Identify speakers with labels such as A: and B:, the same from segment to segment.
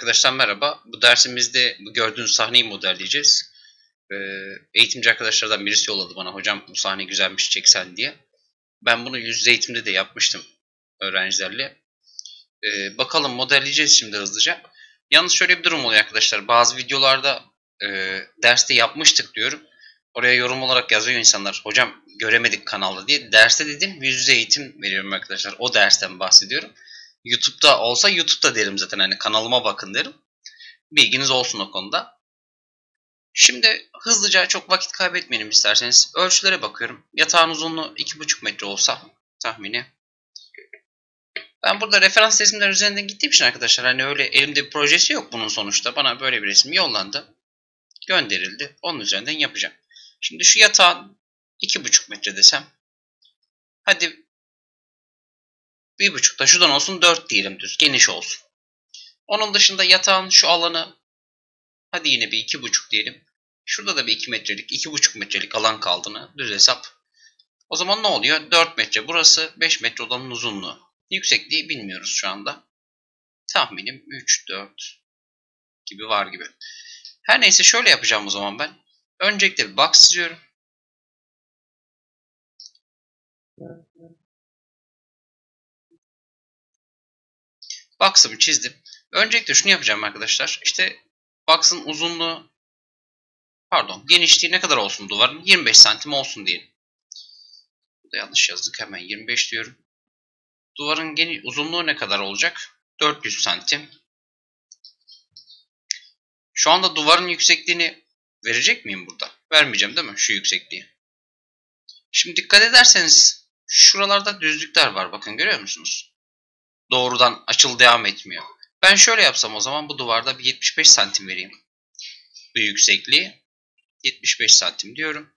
A: Arkadaşlar merhaba. Bu dersimizde bu gördüğünüz sahneyi modelleyeceğiz. Eğitimci arkadaşlardan birisi yolladı bana. Hocam bu sahne güzelmiş çeksen diye. Ben bunu yüz yüze eğitimde de yapmıştım öğrencilerle. Bakalım modelleyeceğiz şimdi hızlıca. Yalnız şöyle bir durum oluyor arkadaşlar. Bazı videolarda derste yapmıştık diyorum. Oraya yorum olarak yazıyor insanlar. Hocam göremedik kanalda diye. Derste dedim yüz yüze eğitim veriyorum arkadaşlar. O dersten bahsediyorum. YouTube'da olsa YouTube'da derim zaten. Hani kanalıma bakın derim. Bilginiz olsun o konuda. Şimdi hızlıca çok vakit kaybetmeyelim isterseniz. Ölçülere bakıyorum. Yatağın uzunluğu 2,5 metre olsa tahmini. Ben burada referans resimler üzerinden gittiğim için arkadaşlar hani öyle elimde bir projesi yok bunun sonuçta. Bana böyle bir resim yollandı. Gönderildi. Onun üzerinden yapacağım. Şimdi şu yatağın 2,5 metre desem. Hadi 1,5 da şuradan olsun 4 diyelim düz. Geniş olsun. Onun dışında yatağın şu alanı hadi yine bir 2,5 diyelim. Şurada da bir 2 metrelik, 2,5 metrelik alan kaldığını düz hesap. O zaman ne oluyor? 4 metre burası, 5 metre odanın uzunluğu. Yüksekliği bilmiyoruz şu anda. Tahminim 3, 4 gibi var gibi. Her neyse şöyle yapacağım o zaman ben. Öncelikle bir box çiziyorum. Box'ımı çizdim. Öncelikle şunu yapacağım arkadaşlar. İşte box'ın uzunluğu, genişliği ne kadar olsun duvarın? 25 santim olsun diyelim. Burada yanlış yazdık, hemen 25 diyorum. Duvarın uzunluğu ne kadar olacak? 400 santim. Şu anda duvarın yüksekliğini verecek miyim burada? Vermeyeceğim değil mi? Şu yüksekliği. Şimdi dikkat ederseniz şuralarda düzlükler var. Bakın görüyor musunuz? Doğrudan açıl devam etmiyor. Ben şöyle yapsam o zaman bu duvarda bir 75 santim vereyim. Bu yüksekliği 75 santim diyorum.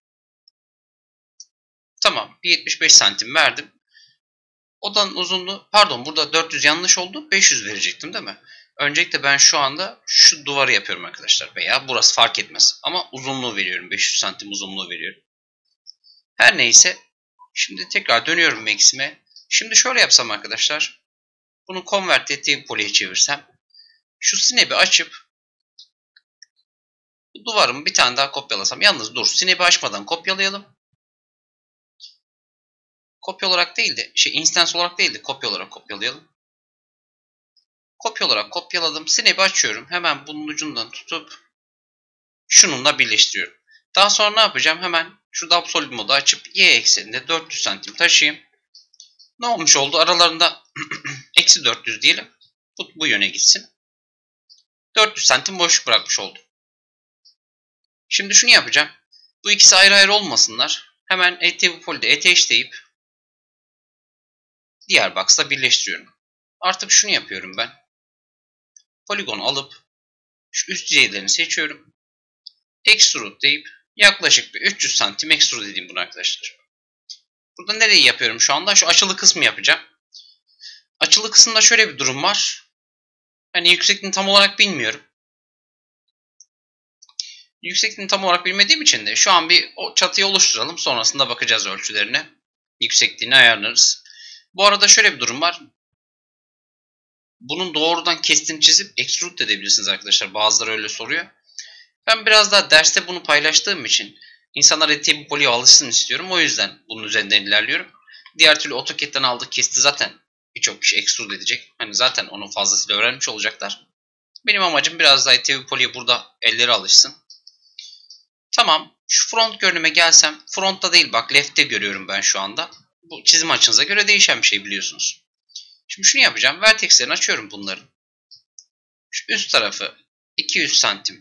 A: Tamam, bir 75 santim verdim. Odanın uzunluğu, burada 400 yanlış oldu. 500 verecektim değil mi? Öncelikle ben şu anda şu duvarı yapıyorum arkadaşlar. Veya burası fark etmez. Ama uzunluğu veriyorum. 500 santim uzunluğu veriyorum. Her neyse. Şimdi tekrar dönüyorum Max'ime. Şimdi şöyle yapsam arkadaşlar. Bunu convert ettiğim poliye çevirsem. Şu snap'i açıp bu duvarımı bir tane daha kopyalasam. Yalnız dur, snap'i açmadan kopyalayalım. Kopya olarak değil de instance olarak değil de kopya olarak kopyalayalım. Kopya olarak kopyaladım. Snap'i açıyorum. Hemen bunun ucundan tutup şununla birleştiriyorum. Daha sonra ne yapacağım? Hemen şu Absolute modu açıp y ekseninde 400 santim taşıyayım. Ne olmuş oldu? Aralarında eksi 400 diyelim. Bu yöne gitsin. 400 santim boşluk bırakmış oldum. Şimdi şunu yapacağım. Bu ikisi ayrı ayrı olmasınlar. Hemen ETV Poly'de attach deyip diğer box'la birleştiriyorum. Artık şunu yapıyorum ben. Poligonu alıp şu üst yüzeylerini seçiyorum. Extrude deyip yaklaşık bir 300 santim extrude edeyim bunu arkadaşlar. Burada nereyi yapıyorum şu anda? Şu açılı kısmı yapacağım. Açılı kısımda şöyle bir durum var. Hani yüksekliğini tam olarak bilmiyorum. Yüksekliğini tam olarak bilmediğim için de şu an bir o çatıyı oluşturalım. Sonrasında bakacağız ölçülerine. Yüksekliğini ayarlarız. Bu arada şöyle bir durum var. Bunun doğrudan kesitini çizip extrude edebilirsiniz arkadaşlar. Bazıları öyle soruyor. Ben biraz daha derste bunu paylaştığım için insanlar ETV Poly'ye alışsın istiyorum. O yüzden bunun üzerinden ilerliyorum. Diğer türlü AutoCAD'den aldığı kesiti zaten birçok kişi extrude edecek. Hani zaten onun fazlasıyla öğrenmiş olacaklar. Benim amacım biraz daha ETV Poly'ye burada elleri alışsın. Tamam. Şu front görünüme gelsem. Frontta değil bak, left'te görüyorum ben şu anda. Bu çizim açınıza göre değişen bir şey biliyorsunuz. Şimdi şunu yapacağım. Vertexlerini açıyorum bunların. Şu üst tarafı 200 santim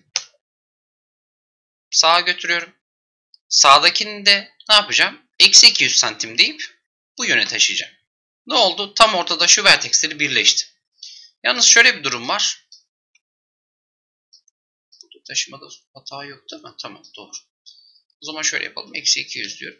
A: sağa götürüyorum. Sağdakini de ne yapacağım? Eksi 200 santim deyip bu yöne taşıyacağım. Ne oldu? Tam ortada şu vertexleri birleşti. Yalnız şöyle bir durum var. Burada taşımada hata yok değil mi? Tamam, doğru. O zaman şöyle yapalım. Eksi 200 diyorum.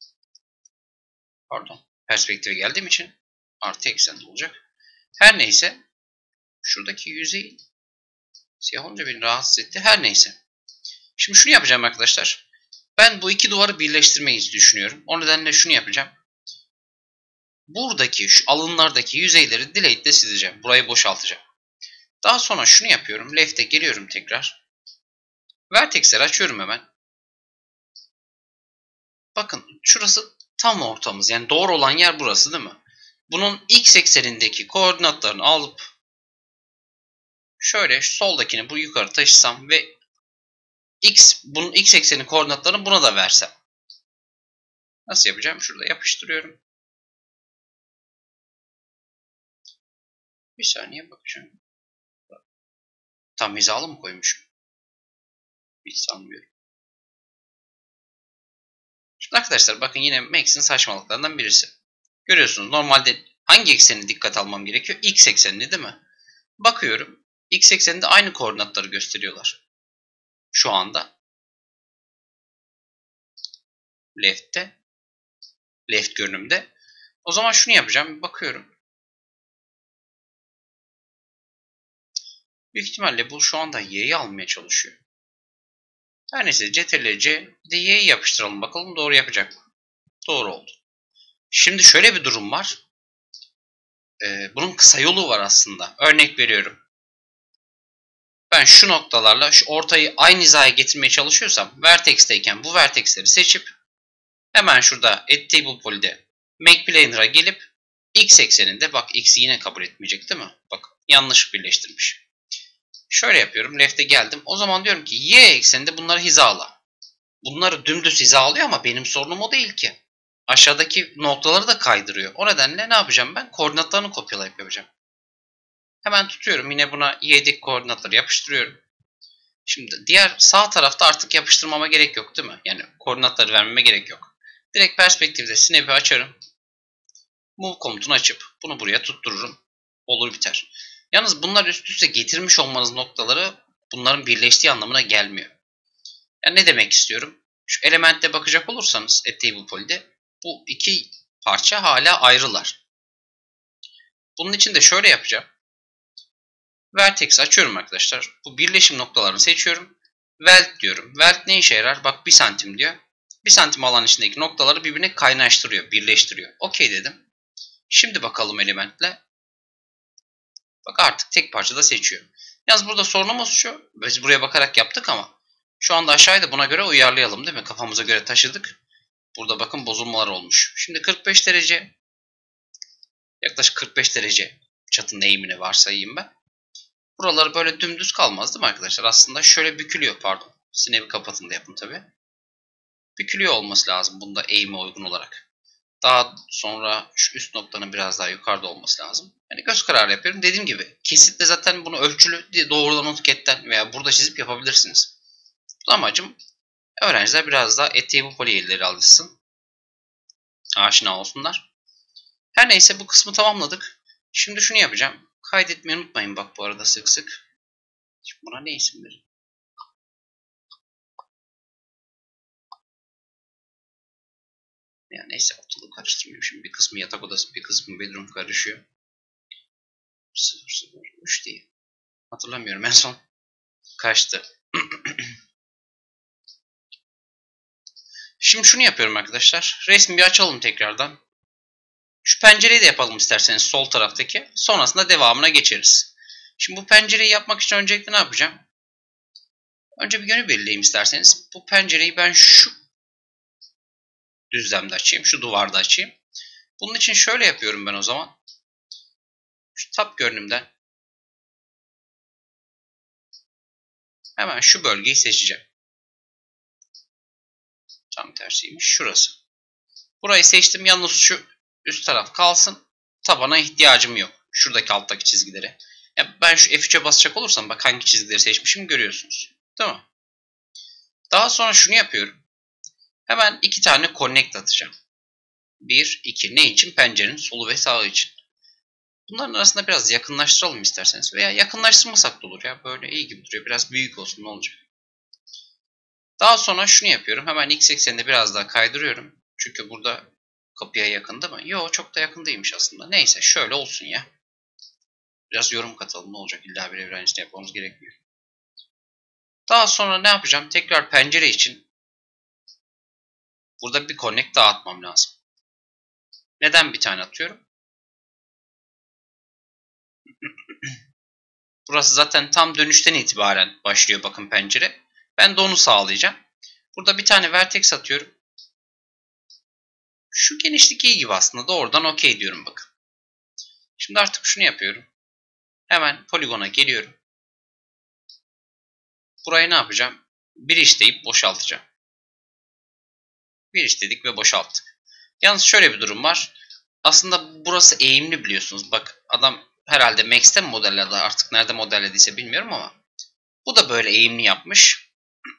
A: Perspektife geldiğim için artı eksende olacak. Her neyse. Şuradaki yüzey siyah olunca beni rahatsız etti. Her neyse. Şimdi şunu yapacağım arkadaşlar. Ben bu iki duvarı birleştirmeyi düşünüyorum. O nedenle şunu yapacağım. Buradaki şu alınlardaki yüzeyleri delete'le sileceğim. Burayı boşaltacağım. Daha sonra şunu yapıyorum. Left'e geliyorum tekrar. Vertex'leri açıyorum hemen. Bakın şurası tam ortamız. Yani doğru olan yer burası değil mi? Bunun x eksenindeki koordinatlarını alıp şöyle şu soldakini bu yukarı taşısam ve bunun x ekseni koordinatlarını buna da versem. Nasıl yapacağım? Şurada yapıştırıyorum. Bir saniye bakacağım. Tam hizalı mı koymuşum? Hiç sanmıyorum. Şimdi arkadaşlar bakın yine Max'in saçmalıklarından birisi. Görüyorsunuz normalde hangi ekseni dikkat almam gerekiyor? X eksenini değil mi? Bakıyorum. X ekseninde aynı koordinatları gösteriyorlar. Şu anda. Left'te. Left görünümde. O zaman şunu yapacağım. Bakıyorum. Büyük ihtimalle bu şu anda y'yi almaya çalışıyor. Her neyse CTRL-C bir de y'yi yapıştıralım. Bakalım doğru yapacak mı? Doğru oldu. Şimdi şöyle bir durum var. Bunun kısa yolu var aslında. Örnek veriyorum. Ben şu noktalarla şu ortayı aynı hizaya getirmeye çalışıyorsam vertex'teyken bu vertex'leri seçip hemen şurada Add Table Poly'de Make Planer'a gelip x ekseninde bak x'i yine kabul etmeyecek değil mi? Bak yanlış birleştirmiş. Şöyle yapıyorum. Left'e geldim. O zaman diyorum ki y ekseninde bunları hizala. Bunları dümdüz hizalıyor ama benim sorunum o değil ki. Aşağıdaki noktaları da kaydırıyor. O nedenle ne yapacağım ben? Koordinatlarını kopyalayıp yapacağım. Hemen tutuyorum. Yine buna y'deki koordinatları yapıştırıyorum. Şimdi diğer sağ tarafta artık yapıştırmama gerek yok değil mi? Yani koordinatları vermeme gerek yok. Direkt perspektifte snap'i açarım. Move komutunu açıp bunu buraya tuttururum. Olur biter. Yalnız bunlar üst üste getirmiş olmanız noktaları bunların birleştiği anlamına gelmiyor. Yani ne demek istiyorum? Şu elementte bakacak olursanız at Table Poly'de bu iki parça hala ayrılar. Bunun için de şöyle yapacağım. Vertex açıyorum arkadaşlar. Bu birleşim noktalarını seçiyorum. Weld diyorum. Weld ne işe yarar? Bak 1 santim diyor. 1 santim alan içindeki noktaları birbirine kaynaştırıyor, birleştiriyor. Okey dedim. Şimdi bakalım elementle. Bak artık tek parçada seçiyor. Yalnız burada sorunumuz şu. Biz buraya bakarak yaptık ama şu anda aşağıya da buna göre uyarlayalım değil mi? Kafamıza göre taşıdık. Burada bakın bozulmalar olmuş. Şimdi 45 derece, yaklaşık 45 derece çatının eğimini varsayayım ben. Buraları böyle dümdüz kalmaz değil mi arkadaşlar? Aslında şöyle bükülüyor, pardon. Snap'i kapatın da yapın tabi. Bükülüyor olması lazım bunda eğime uygun olarak. Daha sonra şu üst noktanın biraz daha yukarıda olması lazım. Yani göz kararı yapıyorum. Dediğim gibi kesitle zaten bunu ölçülü doğrudan AutoCAD'den veya burada çizip yapabilirsiniz. Bu amacım öğrenciler biraz daha At Table Poly'leri alışsın. Aşina olsunlar. Her neyse bu kısmı tamamladık. Şimdi şunu yapacağım. Kaydetmeyi unutmayın bak bu arada sık sık. Şimdi buna ne isim verin? Yani neyse ortalığı karıştırmıyorum. Şimdi bir kısmı yatak odası, bir kısmı bedroom karışıyor. 003 diye. Hatırlamıyorum en son kaçtı. Şimdi şunu yapıyorum arkadaşlar. Resmi bir açalım tekrardan. Şu pencereyi de yapalım isterseniz sol taraftaki. Sonrasında devamına geçeriz. Şimdi bu pencereyi yapmak için öncelikle ne yapacağım? Önce bir yönü belirleyeyim isterseniz. Bu pencereyi ben şu düzlemde açayım. Şu duvarda açayım. Bunun için şöyle yapıyorum ben o zaman. Şu tab görünümden hemen şu bölgeyi seçeceğim. Tam tersiymiş. Şurası. Burayı seçtim. Yalnız şu üst taraf kalsın. Tabana ihtiyacım yok. Şuradaki alttaki çizgileri. Yani ben şu F3'e basacak olursam bak hangi çizgileri seçmişim görüyorsunuz. Değil mi? Daha sonra şunu yapıyorum. Hemen iki tane connect atacağım. 1, 2. Ne için? Pencerenin solu ve sağı için. Bunların arasında biraz yakınlaştıralım isterseniz. Veya yakınlaştırmasak da olur ya. Böyle iyi gibi duruyor. Biraz büyük olsun ne olacak. Daha sonra şunu yapıyorum. Hemen x ekseninde biraz daha kaydırıyorum. Çünkü burada kapıya yakın değil mi? Yok çok da yakın değilmiş aslında. Neyse şöyle olsun ya. Biraz yorum katalım ne olacak. İlla birebir aynısını yapmamız gerekmiyor. Daha sonra ne yapacağım? Tekrar pencere için burada bir connect daha atmam lazım. Neden bir tane atıyorum? Burası zaten tam dönüşten itibaren başlıyor bakın pencere. Ben de onu sağlayacağım. Burada bir tane vertex atıyorum. Şu genişlik iyi gibi aslında. Doğrudan okey diyorum bakın. Şimdi artık şunu yapıyorum. Hemen poligona geliyorum. Burayı ne yapacağım? Bir işleyip boşaltacağım. Bir işledik ve boşalttık. Yalnız şöyle bir durum var. Aslında burası eğimli biliyorsunuz. Bak adam herhalde Max'te mi modelledi, artık nerede modellediyse bilmiyorum ama bu da böyle eğimli yapmış.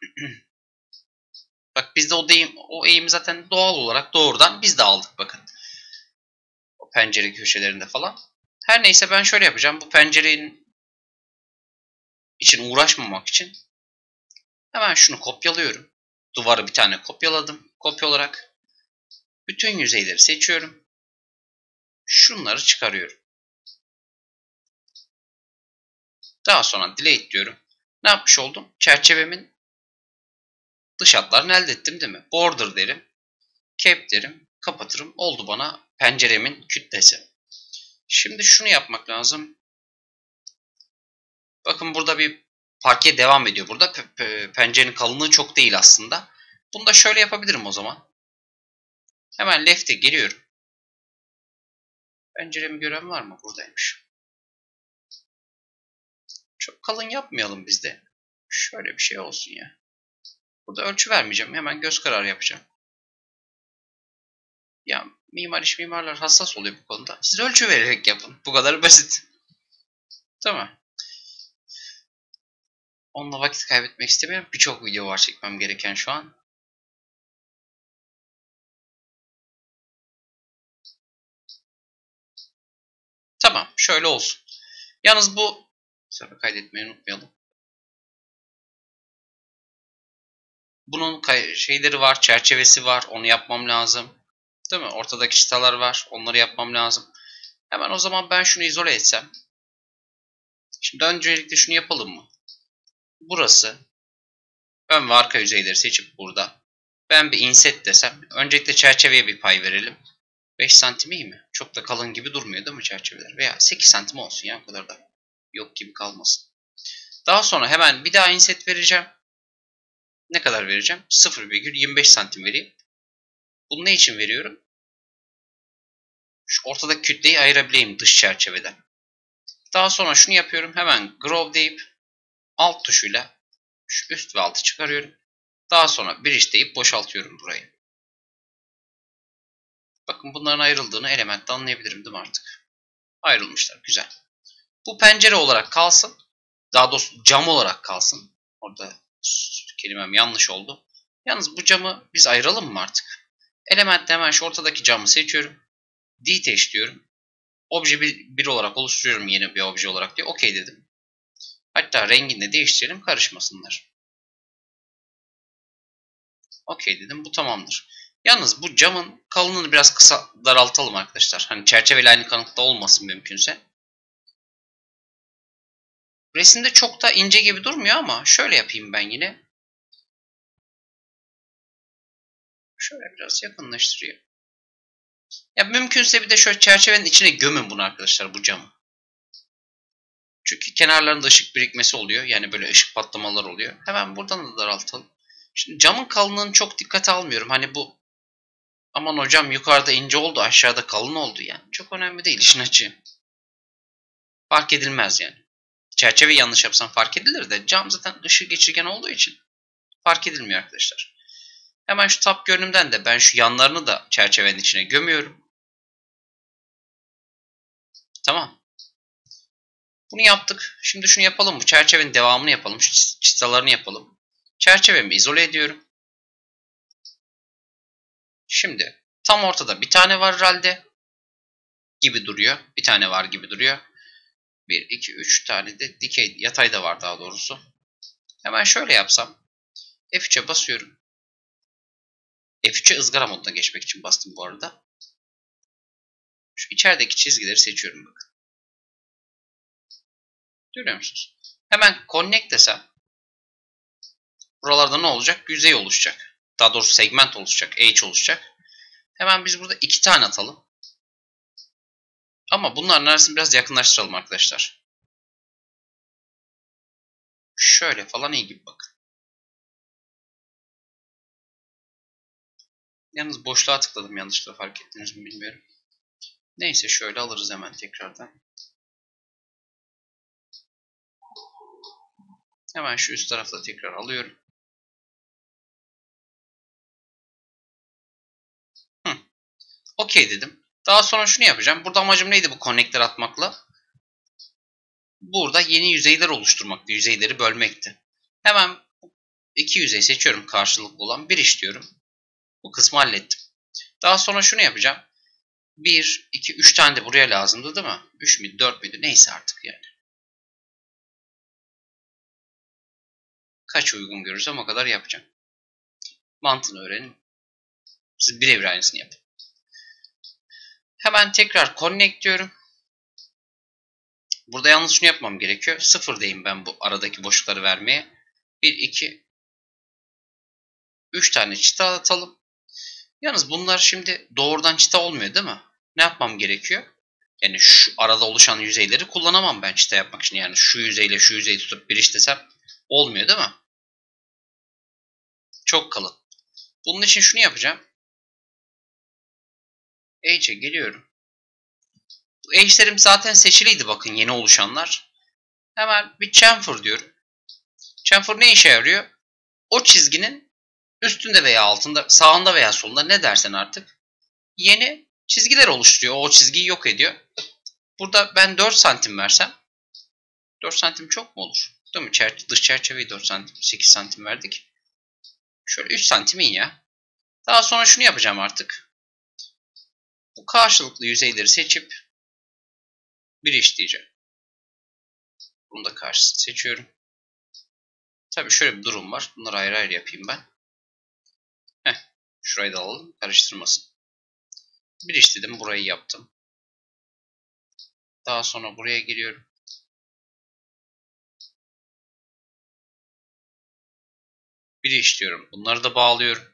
A: Bak bizde o eğimi zaten doğal olarak doğrudan biz de aldık bakın. O pencere köşelerinde falan. Her neyse ben şöyle yapacağım. Bu pencerenin için uğraşmamak için hemen şunu kopyalıyorum. Duvarı bir tane kopyaladım. Kopya olarak bütün yüzeyleri seçiyorum. Şunları çıkarıyorum. Daha sonra delete diyorum. Ne yapmış oldum? Çerçevemin dış hatlarını elde ettim değil mi? Border derim. Cap derim. Kapatırım. Oldu bana penceremin kütlesi. Şimdi şunu yapmak lazım. Bakın burada bir parke devam ediyor. Burada pencerenin kalınlığı çok değil aslında. Bunu da şöyle yapabilirim o zaman. Hemen left'e geliyorum. Penceremi gören var mı? Buradaymış. Çok kalın yapmayalım biz de. Şöyle bir şey olsun ya. Burada ölçü vermeyeceğim. Hemen göz kararı yapacağım. Ya mimarlar hassas oluyor bu konuda. Siz ölçü vererek yapın. Bu kadar basit. Tamam. Onunla vakit kaybetmek istemiyorum. Birçok video var çekmem gereken şu an. Tamam. Şöyle olsun. Yalnız bu sefer kaydetmeyi unutmayalım. Bunun şeyleri var. Çerçevesi var. Onu yapmam lazım. Değil mi? Ortadaki çıtalar var. Onları yapmam lazım. Hemen o zaman ben şunu izole etsem. Şimdi öncelikle şunu yapalım mı? Burası. Ön ve arka yüzeyleri seçip burada. Ben bir inset desem. Öncelikle çerçeveye bir pay verelim. 5 santim iyi mi? Çok da kalın gibi durmuyor değil mi çerçeveler? Veya 8 santim olsun ya, o kadar da yok gibi kalmasın. Daha sonra hemen bir daha inset vereceğim. Ne kadar vereceğim? 0,25 santim vereyim. Bunu ne için veriyorum? Şu ortadaki kütleyi ayırabileyim dış çerçeveden. Daha sonra şunu yapıyorum. Hemen grow deyip alt tuşuyla şu üst ve altı çıkarıyorum. Daha sonra bridge deyip boşaltıyorum burayı. Bakın bunların ayrıldığını elementte anlayabilirim değil mi artık? Ayrılmışlar. Güzel. Bu pencere olarak kalsın. Daha doğrusu cam olarak kalsın. Orada kelimem yanlış oldu. Yalnız bu camı biz ayıralım mı artık? Elementte hemen şu ortadaki camı seçiyorum. Detach diyorum. Obje bir olarak oluşturuyorum yeni bir obje olarak diye. OK dedim. Hatta rengini de değiştirelim, karışmasınlar. OK dedim. Bu tamamdır. Yalnız bu camın kalınlığını biraz kısa daraltalım arkadaşlar. Hani çerçeveyle aynı kalınlıkta olmasın mümkünse. Resimde çok da ince gibi durmuyor ama şöyle yapayım ben yine. Şöyle biraz yakınlaştırayım. Ya mümkünse bir de şöyle çerçevenin içine gömün bunu arkadaşlar, bu camı. Çünkü kenarlarında ışık birikmesi oluyor. Yani böyle ışık patlamalar oluyor. Hemen buradan da daraltalım. Şimdi camın kalınlığını çok dikkate almıyorum. Hani bu aman hocam yukarıda ince oldu, aşağıda kalın oldu yani. Çok önemli değil işin açığı. Fark edilmez yani. Çerçeve yanlış yapsam fark edilir de cam zaten ışığı geçirgen olduğu için fark edilmiyor arkadaşlar. Hemen şu tab görünümden de ben şu yanlarını da çerçevenin içine gömüyorum. Tamam. Bunu yaptık. Şimdi şunu yapalım mı? Çerçevenin devamını yapalım. Şu çıtalarını yapalım. Çerçevemi izole ediyorum. Şimdi tam ortada bir tane var herhalde gibi duruyor. Bir tane var gibi duruyor. 1, 2, 3 tane de dikey, yatay da var daha doğrusu. Hemen şöyle yapsam. F3'e basıyorum. F3'e ızgara moduna geçmek için bastım bu arada. Şu içerideki çizgileri seçiyorum bakın. Görüyor musunuz? Hemen connect desem. Buralarda ne olacak? Yüzey oluşacak. Daha doğrusu segment oluşacak. Edge oluşacak. Hemen biz burada 2 tane atalım. Ama bunların arasını biraz yakınlaştıralım arkadaşlar. Şöyle falan iyi gibi bakın. Yalnız boşluğa tıkladım, yanlışlıkla fark ettiniz mi bilmiyorum. Neyse, şöyle alırız hemen tekrardan. Hemen şu üst tarafta tekrar alıyorum. Okey dedim. Daha sonra şunu yapacağım. Burada amacım neydi bu konnektör atmakla? Burada yeni yüzeyler oluşturmaktı. Yüzeyleri bölmekti. Hemen iki yüzey seçiyorum karşılıklı olan. Bir işliyorum. Bu kısmı hallettim. Daha sonra şunu yapacağım. 1, 2, 3 tane de buraya lazımdı değil mi? 3 müydü, 4 müydü? Neyse artık yani. Kaç uygun görürsem o kadar yapacağım. Mantığını öğrenin. Siz birebir aynısını yapın. Hemen tekrar connect diyorum. Burada yalnız şunu yapmam gerekiyor. Sıfırdayım ben bu aradaki boşlukları vermeye. 1, 2, 3 tane çıta atalım. Yalnız bunlar şimdi doğrudan çıta olmuyor değil mi? Ne yapmam gerekiyor? Yani şu arada oluşan yüzeyleri kullanamam ben çıta yapmak için. Yani şu yüzeyle şu yüzeyi tutup bir işlesem olmuyor değil mi? Çok kalın. Bunun için şunu yapacağım. Edge'e geliyorum. Bu edge'lerim zaten seçiliydi bakın, yeni oluşanlar. Hemen bir chamfer diyorum. Chamfer ne işe yarıyor? O çizginin üstünde veya altında, sağında veya solunda, ne dersen artık, yeni çizgiler oluşturuyor. O çizgiyi yok ediyor. Burada ben 4 santim versem, 4 santim çok mu olur? Değil mi? Dış çerçeveyi 4 santim, 8 santim verdik. Şöyle 3 santim iyi ya. Daha sonra şunu yapacağım artık. Bu karşılıklı yüzeyleri seçip bir işleyeceğim. Bunu da karşısını seçiyorum. Tabii şöyle bir durum var. Bunları ayrı ayrı yapayım ben. Şurayı da alalım, karıştırmasın. Bir işledim, burayı yaptım. Daha sonra buraya geliyorum. Bir işliyorum. Bunları da bağlıyorum.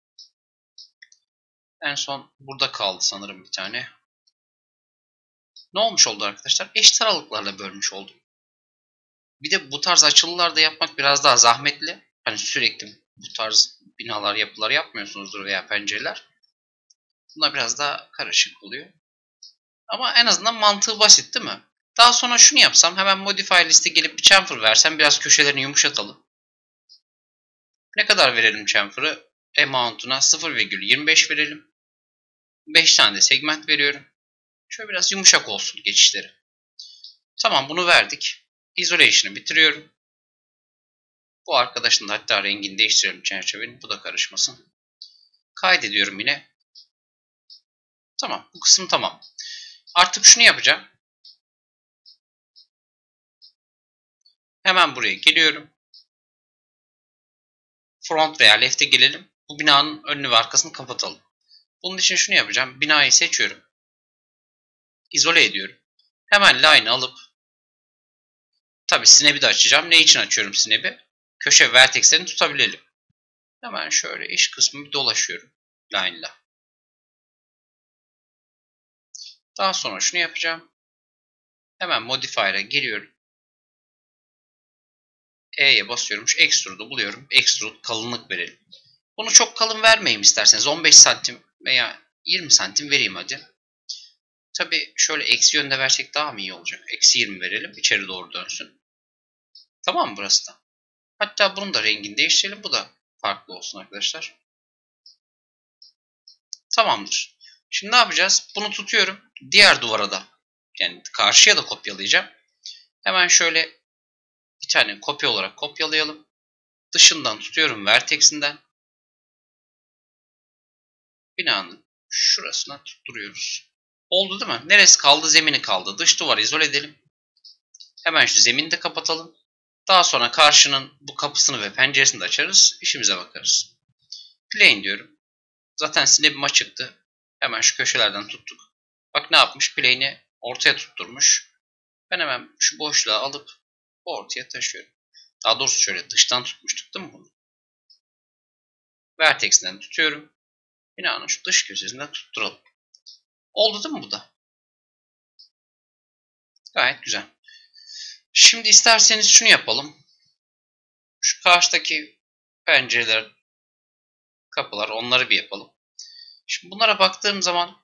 A: En son burada kaldı sanırım bir tane. Ne olmuş oldu arkadaşlar? Eşit aralıklarla bölmüş oldum. Bir de bu tarz açılılar da yapmak biraz daha zahmetli. Hani sürekli bu tarz binalar, yapılar yapmıyorsunuzdur veya pencereler. Bunlar biraz daha karışık oluyor. Ama en azından mantığı basit değil mi? Daha sonra şunu yapsam, hemen modify liste gelip bir chamfer versem, biraz köşelerini yumuşatalım. Ne kadar verelim chamfer'ı? Amount'una 0,25 verelim. 5 tane de segment veriyorum. Şöyle biraz yumuşak olsun geçişleri. Tamam, bunu verdik. Isolation'ı bitiriyorum. Bu arkadaşın da hatta rengini değiştirelim çerçevenin. Bu da karışmasın. Kaydediyorum yine. Tamam, bu kısım tamam. Artık şunu yapacağım. Hemen buraya geliyorum. Front veya left'e gelelim. Bu binanın önünü ve arkasını kapatalım. Bunun için şunu yapacağım. Binayı seçiyorum. İzole ediyorum. Hemen line'ı alıp, tabii snap'i de açacağım. Ne için açıyorum snap'i? Köşe vertexlerini tutabilelim. Hemen şöyle iç kısmı bir dolaşıyorum line'la. Daha sonra şunu yapacağım. Hemen modifier'a geliyorum. E'ye basıyorum. Şu extrude'u buluyorum. Extrude kalınlık verelim. Bunu çok kalın vermeyeyim isterseniz. 15 santim veya 20 santim vereyim hadi. Tabi şöyle eksi yönde versek daha mı iyi olacak? Eksi 20 verelim. İçeri doğru dönsün. Tamam mı burası da? Hatta bunun da rengini değiştirelim. Bu da farklı olsun arkadaşlar. Tamamdır. Şimdi ne yapacağız? Bunu tutuyorum. Diğer duvara da, yani karşıya da kopyalayacağım. Hemen şöyle bir tane kopya olarak kopyalayalım. Dışından tutuyorum, vertexinden. Binanın şurasına tutturuyoruz. Oldu değil mi? Neresi kaldı? Zemini kaldı. Dış duvarı izole edelim. Hemen şu zemini de kapatalım. Daha sonra karşının bu kapısını ve penceresini de açarız. İşimize bakarız. Plane diyorum. Zaten snap'im açıktı. Hemen şu köşelerden tuttuk. Bak ne yapmış? Plane'i ortaya tutturmuş. Ben hemen şu boşluğu alıp ortaya taşıyorum. Daha doğrusu şöyle dıştan tutmuştuk değil mi bunu? Vertex'den tutuyorum. Binanın şu dış köşesinden tutturalım. Oldu değil mi bu da? Gayet güzel. Şimdi isterseniz şunu yapalım. Şu karşıdaki pencereler, kapılar, onları bir yapalım. Şimdi bunlara baktığım zaman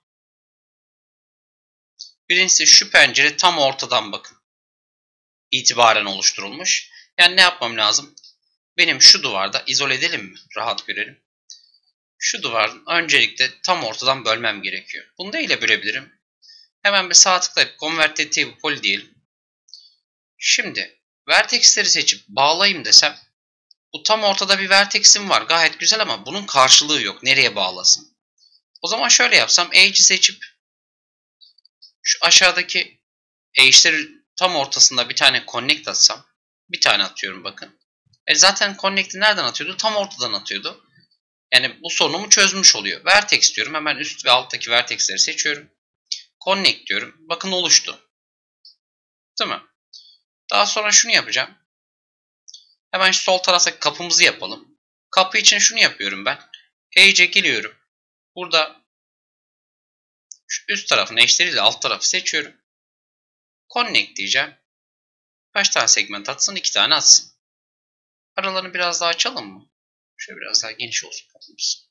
A: birincisi şu pencere tam ortadan bakın. İtibaren oluşturulmuş. Yani ne yapmam lazım? Benim şu duvarda izole edelim mi? Rahat görelim. Şu duvarın öncelikle tam ortadan bölmem gerekiyor. Bunu neyle bölebilirim? Hemen bir sağ tıklayıp Convert to Table Poly diyelim. Şimdi vertexleri seçip bağlayayım desem bu tam ortada bir vertexim var. Gayet güzel ama bunun karşılığı yok. Nereye bağlasın? O zaman şöyle yapsam Edge'i seçip şu aşağıdaki Edge'lerin tam ortasında bir tane Connect atsam. Bir tane atıyorum bakın. Zaten Connect'i nereden atıyordu? Tam ortadan atıyordu. Yani bu sorunumu çözmüş oluyor. Vertex diyorum. Hemen üst ve alttaki vertexleri seçiyorum. Connect diyorum. Bakın oluştu. Değil mi? Daha sonra şunu yapacağım. Hemen şu sol taraftaki kapımızı yapalım. Kapı için şunu yapıyorum ben. Edge'e geliyorum. Burada şu üst tarafın eşleriyle alt tarafı seçiyorum. Connect diyeceğim. Kaç tane segment atsın? 2 tane atsın. Aralarını biraz daha açalım mı? Şöyle biraz daha geniş olsun kapımız.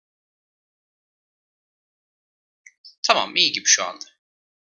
A: Tamam, iyi gibi şu anda.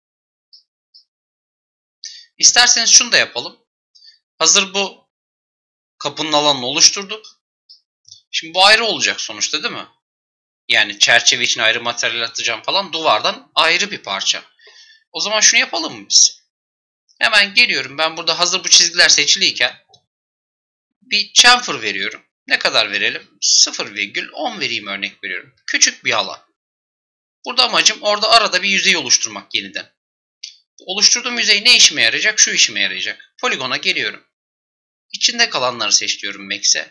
A: İsterseniz şunu da yapalım. Hazır bu kapının alanını oluşturduk. Şimdi bu ayrı olacak sonuçta değil mi? Yani çerçeve için ayrı materyal atacağım falan. Duvardan ayrı bir parça. O zaman şunu yapalım mı biz? Hemen geliyorum. Ben burada hazır bu çizgiler seçiliyken bir chamfer veriyorum. Ne kadar verelim? 0,10 vereyim, örnek veriyorum. Küçük bir alan. Burada amacım orada arada bir yüzey oluşturmak yeniden. Oluşturduğum yüzey ne işime yarayacak? Şu işime yarayacak. Poligona geliyorum. İçinde kalanları seçiyorum Max'e.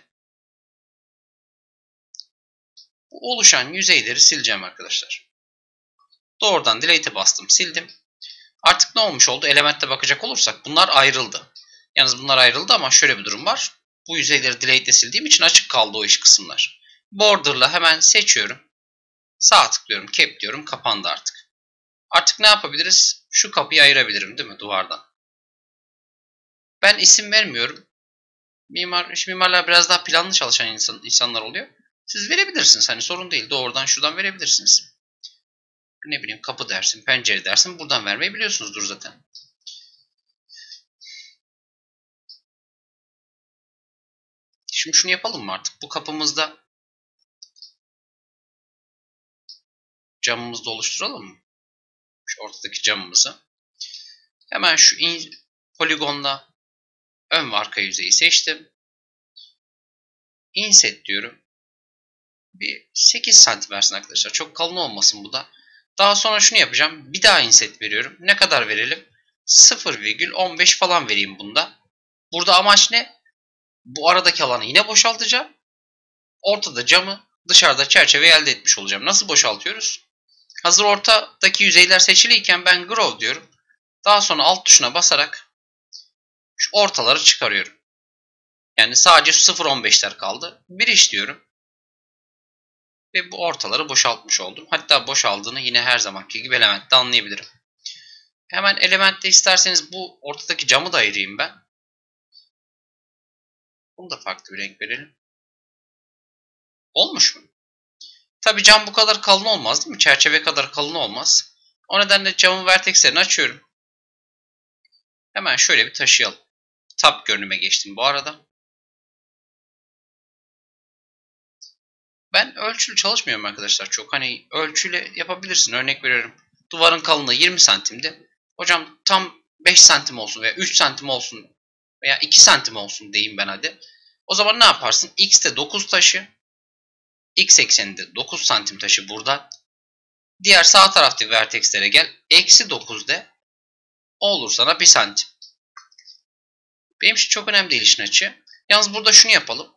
A: Bu oluşan yüzeyleri sileceğim arkadaşlar. Doğrudan delete'e bastım, sildim. Artık ne olmuş oldu? Element'te bakacak olursak bunlar ayrıldı. Yalnız bunlar ayrıldı ama şöyle bir durum var. Bu yüzeyleri delete'le sildiğim için açık kaldı o iç kısımlar. Border'la hemen seçiyorum. Sağ tıklıyorum, cap diyorum, kapandı artık. Artık ne yapabiliriz? Şu kapıyı ayırabilirim değil mi duvardan? Ben isim vermiyorum. Mimarlar biraz daha planlı çalışan insanlar oluyor. Siz verebilirsiniz, hani sorun değil. Doğrudan şuradan verebilirsiniz. Ne bileyim, kapı dersin, pencere dersin, buradan vermeyi biliyorsunuzdur zaten. Şimdi şunu yapalım mı artık? Bu kapımızda camımızı da oluşturalım mı? Şu ortadaki camımızı. Hemen şu poligonla ön ve arka yüzeyi seçtim. Inset diyorum. Bir 8 santim versin arkadaşlar. Çok kalın olmasın bu da. Daha sonra şunu yapacağım. Bir daha inset veriyorum. Ne kadar verelim? 0,15 falan vereyim bunda. Burada amaç ne? Bu aradaki alanı yine boşaltacağım. Ortada camı, dışarıda çerçeveyi elde etmiş olacağım. Nasıl boşaltıyoruz? Hazır ortadaki yüzeyler seçiliyken ben Grow diyorum. Daha sonra alt tuşuna basarak şu ortaları çıkarıyorum. Yani sadece 0,15'ler kaldı. Bir iş diyorum. Ve bu ortaları boşaltmış oldum. Hatta boşaldığını yine her zamanki gibi elementte anlayabilirim. Hemen elementte isterseniz bu ortadaki camı da ayırayım ben. Bunu da farklı bir renk verelim. Olmuş mu? Tabi cam bu kadar kalın olmaz değil mi? Çerçeve kadar kalın olmaz. O nedenle camın vertexlerini açıyorum. Hemen şöyle bir taşıyalım. Tab görünüme geçtim bu arada. Ben ölçülü çalışmıyorum arkadaşlar çok. Hani ölçüyle yapabilirsin. Örnek veriyorum. Duvarın kalınlığı 20 santimdi. Hocam tam 5 santim olsun veya 3 santim olsun veya 2 santim olsun diyeyim ben hadi. O zaman ne yaparsın? X'te 9 taşı. X ekseninde 9 santim taşı burada. Diğer sağ taraftaki vertexlere gel. Eksi 9 de. O olur sana 1 santim. Benim için çok önemli değil işin açı. Yalnız burada şunu yapalım.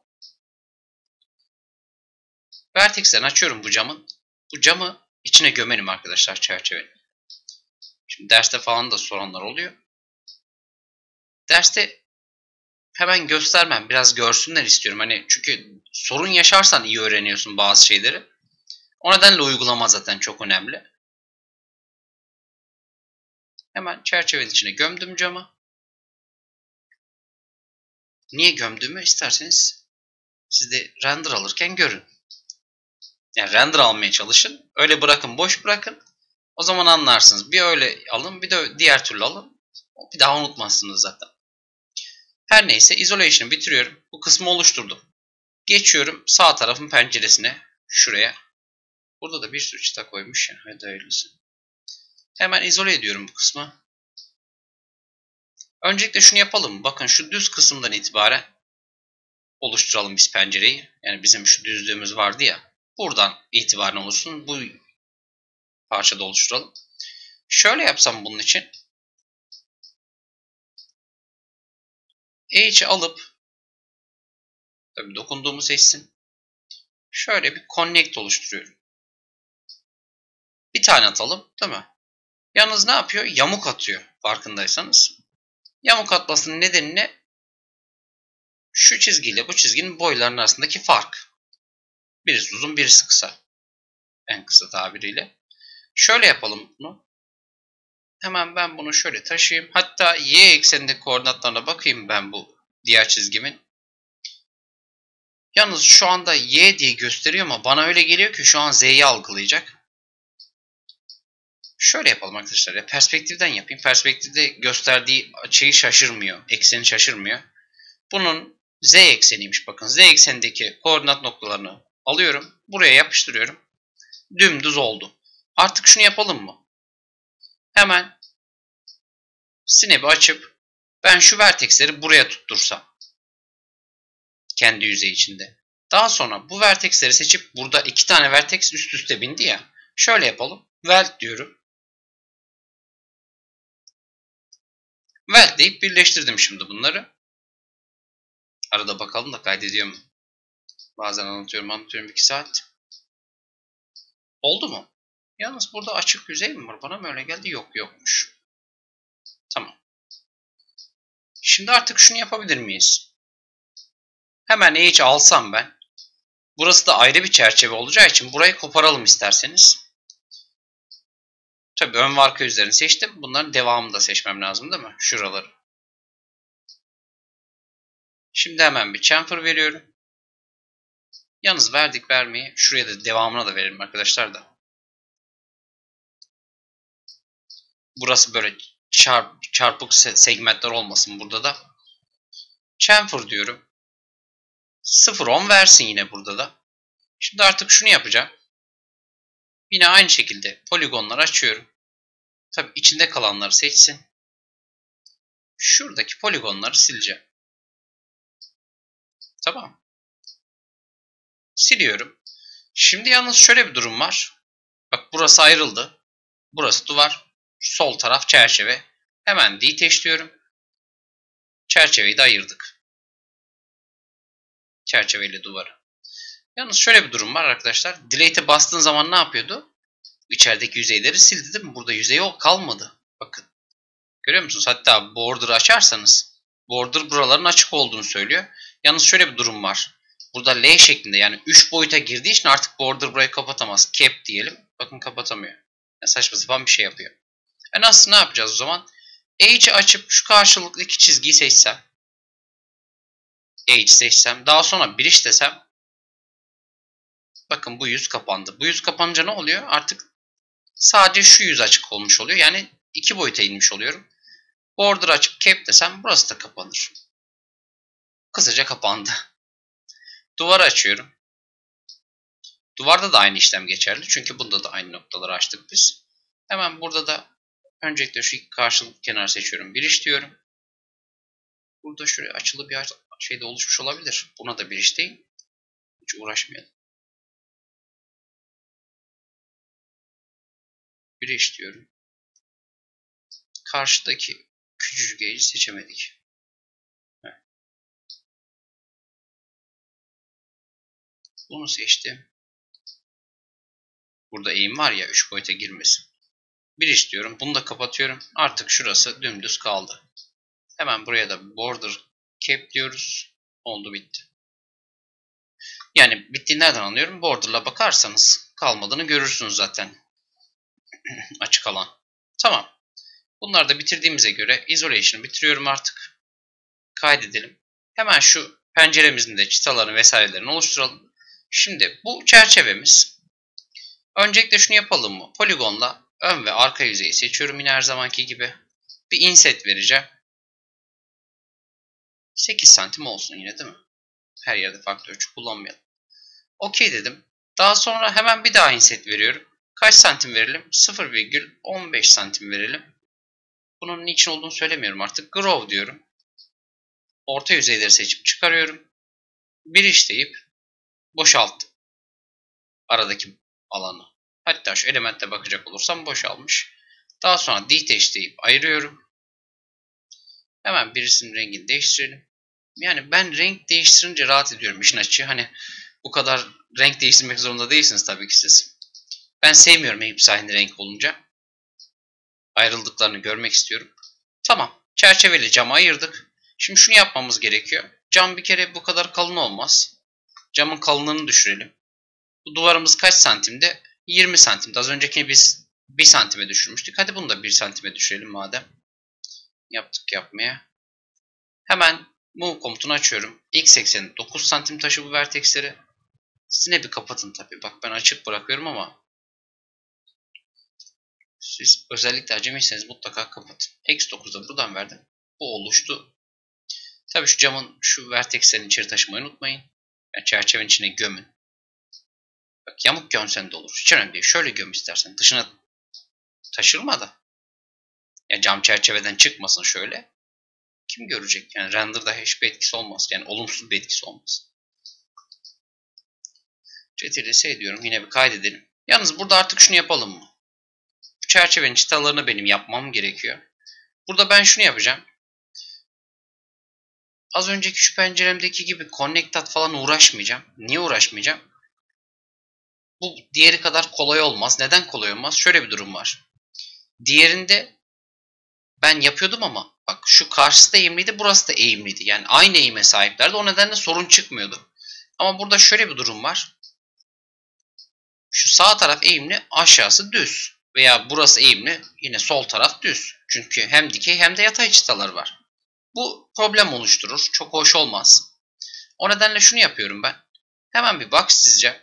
A: Vertexlerini açıyorum bu camın. Bu camı içine gömelim arkadaşlar, çerçevenin. Şimdi derste falan da soranlar oluyor. Derste hemen göstermem. Biraz görsünler istiyorum. Hani çünkü sorun yaşarsan iyi öğreniyorsun bazı şeyleri. O nedenle uygulama zaten çok önemli. Hemen çerçevenin içine gömdüm camı. Niye gömdüğümü isterseniz siz de render alırken görün. Yani render almaya çalışın. Öyle bırakın, boş bırakın. O zaman anlarsınız. Bir öyle alın, bir de diğer türlü alın. Bir daha unutmazsınız zaten. Her neyse isolation'ı bitiriyorum. Bu kısmı oluşturdum. Geçiyorum sağ tarafın penceresine. Şuraya. Burada da bir sürü çıta koymuş. Yani hadi hayırlısı. Hemen izole ediyorum bu kısmı. Öncelikle şunu yapalım. Bakın şu düz kısımdan itibaren oluşturalım biz pencereyi. Yani bizim şu düzlüğümüz vardı ya. Buradan itibaren oluşsun. Bu parçada oluşturalım. Şöyle yapsam bunun için. H'i alıp tabii dokunduğumu seçsin. Şöyle bir connect oluşturuyorum. Bir tane atalım, değil mi? Yalnız ne yapıyor? Yamuk atıyor farkındaysanız. Yamuk atmasının nedeni ne? Şu çizgiyle bu çizginin boylarının arasındaki fark. Birisi uzun, birisi kısa. En kısa tabiriyle. Şöyle yapalım bunu. Hemen ben bunu şöyle taşıyayım. Hatta y eksenindeki koordinatlarına bakayım ben bu diğer çizgimin. Yalnız şu anda y diye gösteriyor ama bana öyle geliyor ki şu an z'yi algılayacak. Şöyle yapalım arkadaşlar. Ya perspektiften yapayım. Perspektifte gösterdiği açıyı şaşırmıyor. Ekseni şaşırmıyor. Bunun z ekseniymiş. Bakın z eksenindeki koordinat noktalarını alıyorum. Buraya yapıştırıyorum. Dümdüz oldu. Artık şunu yapalım mı? Hemen Snap'i açıp ben şu vertexleri buraya tuttursam. Kendi yüzey içinde. Daha sonra bu vertexleri seçip burada 2 tane vertex üst üste bindi ya. Şöyle yapalım. Weld diyorum. Weld deyip birleştirdim şimdi bunları. Arada bakalım da kaydediyor mu? Bazen anlatıyorum 2 saat. Oldu mu? Yalnız burada açık yüzey mi var? Bana mı öyle geldi? Yok, yokmuş. Tamam. Şimdi artık şunu yapabilir miyiz? Hemen H alsam ben. Burası da ayrı bir çerçeve olacağı için burayı koparalım isterseniz. Tabii ön ve arka yüzlerini seçtim. Bunların devamını da seçmem lazım değil mi? Şuraları. Şimdi hemen bir chamfer veriyorum. Yalnız verdik vermeyi. Şuraya da devamına da verelim arkadaşlar da. Burası böyle çarpık segmentler olmasın burada da. Chamfer diyorum. 0,10 versin yine burada da. Şimdi artık şunu yapacağım. Yine aynı şekilde poligonları açıyorum. Tabii içinde kalanları seçsin. Şuradaki poligonları sileceğim. Tamam. Siliyorum. Şimdi yalnız şöyle bir durum var. Bak burası ayrıldı. Burası duvar. Sol taraf çerçeve. Hemen detach diyorum. Çerçeveyi de ayırdık. Çerçeveyle duvarı. Yalnız şöyle bir durum var arkadaşlar. Delete'e bastığın zaman ne yapıyordu? İçerideki yüzeyleri sildi değil mi? Burada yüzey kalmadı. Bakın. Görüyor musunuz? Hatta border'ı açarsanız border buraların açık olduğunu söylüyor. Yalnız şöyle bir durum var. Burada L şeklinde yani 3 boyuta girdiği için artık border burayı kapatamaz. Cap diyelim. Bakın kapatamıyor. Yani saçma sapan bir şey yapıyor. Nasıl ne yapacağız o zaman? H'i açıp şu karşılıklı iki çizgiyi seçsem. H seçsem. Daha sonra bridge desem. Bakın bu yüz kapandı. Bu yüz kapanınca ne oluyor? Artık sadece şu yüz açık olmuş oluyor. Yani 2 boyuta inmiş oluyorum. Border açıp cap desem burası da kapanır. Kısaca kapandı. Duvarı açıyorum. Duvarda da aynı işlem geçerli. Çünkü bunda da aynı noktaları açtık biz. Hemen burada da öncelikle şu iki karşılıklı kenar seçiyorum. Bridge diyorum. Burada şöyle açılı bir şey de oluşmuş olabilir. Buna da bridge değil. Hiç uğraşmayalım. Bridge diyorum. Karşıdaki küçücük H'i seçemedik. Bunu seçtim. Burada eğim var ya 3 boyuta girmesin. Bridge diyorum. Bunu da kapatıyorum. Artık şurası dümdüz kaldı. Hemen buraya da border cap diyoruz. Oldu bitti. Yani bittiğini nereden anlıyorum? Border'la bakarsanız kalmadığını görürsünüz zaten. Açık alan. Tamam. Bunları da bitirdiğimize göre isolation'ı bitiriyorum artık. Kaydedelim. Hemen şu penceremizin de çıtalarını vesairelerini oluşturalım. Şimdi bu çerçevemiz. Öncelikle şunu yapalım mı? Poligonla ön ve arka yüzeyi seçiyorum yine her zamanki gibi. Bir inset vereceğim. 8 santim olsun yine değil mi? Her yerde farklı ölçü kullanmayalım. OK dedim. Daha sonra hemen bir daha inset veriyorum. Kaç santim verelim? 0,15 santim verelim. Bunun niçin olduğunu söylemiyorum artık. Grow diyorum. Orta yüzeyleri seçip çıkarıyorum. Bir işleyip boşalttım aradaki alanı. Hatta şu elementte bakacak olursam boşalmış. Daha sonra detach deyip ayırıyorum. Hemen birisinin rengini değiştirelim. Yani ben renk değiştirince rahat ediyorum işin açığı. Hani bu kadar renk değiştirmek zorunda değilsiniz tabii ki siz. Ben sevmiyorum hepsi aynı renk olunca. Ayrıldıklarını görmek istiyorum. Tamam. Çerçeveli camı ayırdık. Şimdi şunu yapmamız gerekiyor. Cam bir kere bu kadar kalın olmaz. Camın kalınlığını düşürelim. Bu duvarımız kaç santimde? 20 santimde. Az öncekini biz 1 santime düşürmüştük. Hadi bunu da 1 santime düşürelim madem. Yaptık yapmaya. Hemen move komutunu açıyorum. X ekseni 9 santim taşı bu vertexleri. Siz bir kapatın tabii. Bak ben açık bırakıyorum ama siz özellikle acemiyseniz mutlaka kapatın. X9'da buradan verdim. Bu oluştu. Tabii şu camın şu vertexlerini içeri taşımayı unutmayın. Yani çerçevenin içine gömün. Bak yamuk gömsen de olur. Hiç önemli değil. Şöyle göm istersen. Dışına taşırma da. Ya cam çerçeveden çıkmasın şöyle. Kim görecek? Yani render'da hiçbir etkisi olmaz. Yani olumsuz bir etkisi olmaz. Ctrl+S diyorum. Yine bir kaydedelim. Yalnız burada artık şunu yapalım mı? Bu çerçevenin çıtalarını benim yapmam gerekiyor. Burada ben şunu yapacağım. Az önceki şu penceremdeki gibi connected falan uğraşmayacağım. Niye uğraşmayacağım? Bu diğeri kadar kolay olmaz. Neden kolay olmaz? Şöyle bir durum var. Diğerinde ben yapıyordum ama bak şu karşısı da eğimliydi, burası da eğimliydi. Yani aynı eğime sahiplerdi. O nedenle sorun çıkmıyordu. Ama burada şöyle bir durum var. Şu sağ taraf eğimli, aşağısı düz. Veya burası eğimli, yine sol taraf düz. Çünkü hem dikey hem de yatay çıtalar var. Bu problem oluşturur. Çok hoş olmaz. O nedenle şunu yapıyorum ben. Hemen bir box çizeceğim.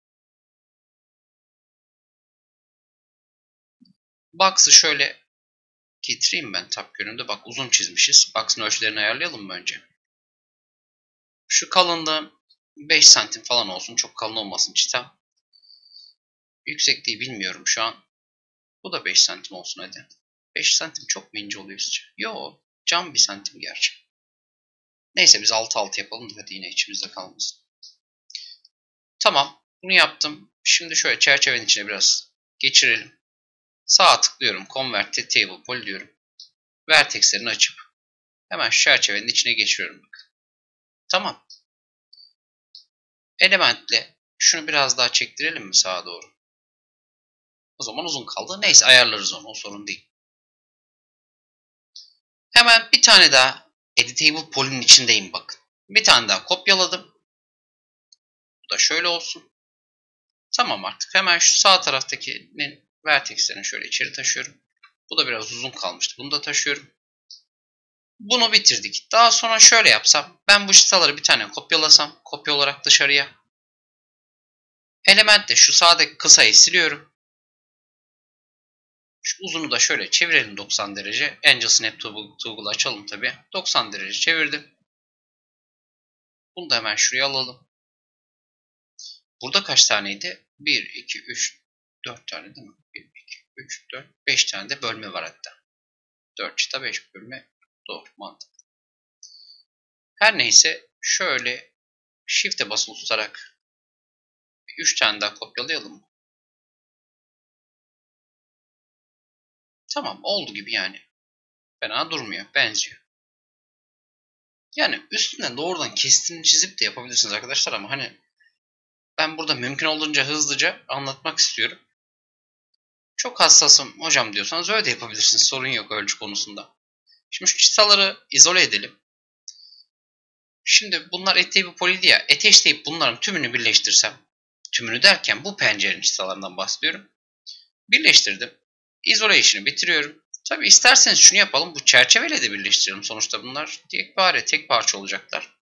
A: Box'ı şöyle getireyim ben tab görünümde. Bak uzun çizmişiz. Box'ın ölçülerini ayarlayalım mı önce? Şu kalınlığı 5 santim falan olsun. Çok kalın olmasın çıta. Yüksekliği bilmiyorum şu an. Bu da 5 santim olsun hadi. 5 santim çok mu ince oluyor sizce? Yo, cam 1 santim gerçi. Neyse biz 6-6 yapalım da hadi yine içimizde kalmasın. Tamam, bunu yaptım. Şimdi şöyle çerçevenin içine biraz geçirelim. Sağa tıklıyorum. Convert to Table Poly diyorum. Vertexlerini açıp hemen şu çerçevenin içine geçiriyorum. Bak. Tamam. Elementle şunu biraz daha çektirelim mi sağa doğru? O zaman uzun kaldı. Neyse ayarlarız onu. O sorun değil. Hemen bir tane daha Editable Poly'nin içindeyim bakın. Bir tane daha kopyaladım. Bu da şöyle olsun. Tamam artık. Hemen şu sağ taraftakinin vertexlerini şöyle içeri taşıyorum. Bu da biraz uzun kalmıştı. Bunu da taşıyorum. Bunu bitirdik. Daha sonra şöyle yapsam. Ben bu çıtaları bir tane kopyalasam. Kopya olarak dışarıya. Elementle şu sağdaki kısayı siliyorum. Şu uzunu da şöyle çevirelim 90 derece. Angel Snap Toggle'ı açalım tabi. 90 derece çevirdim. Bunu da hemen şuraya alalım. Burada kaç taneydi? 1, 2, 3, 4 tane değil mi? 1, 2, 3, 4, 5 tane de bölme var hatta. 4 çıta 5 bölme. Doğru mantıklı. Her neyse şöyle Shift'e basılı tutarak 3 tane daha kopyalayalım mı? Tamam oldu gibi yani. Fena durmuyor. Benziyor. Yani üstünden doğrudan kesitini çizip de yapabilirsiniz arkadaşlar ama hani ben burada mümkün olduğunca hızlıca anlatmak istiyorum. Çok hassasım hocam diyorsanız öyle de yapabilirsiniz. Sorun yok ölçü konusunda. Şimdi şu çıtaları izole edelim. Şimdi bunlar Editable Poly ya. Eteşleyip bunların tümünü birleştirsem. Tümünü derken bu pencerenin çıtalarından bahsediyorum. Birleştirdim. İzole işini bitiriyorum. Tabi isterseniz şunu yapalım. Bu çerçeveyle de birleştirelim. Sonuçta bunlar tek parça olacaklar.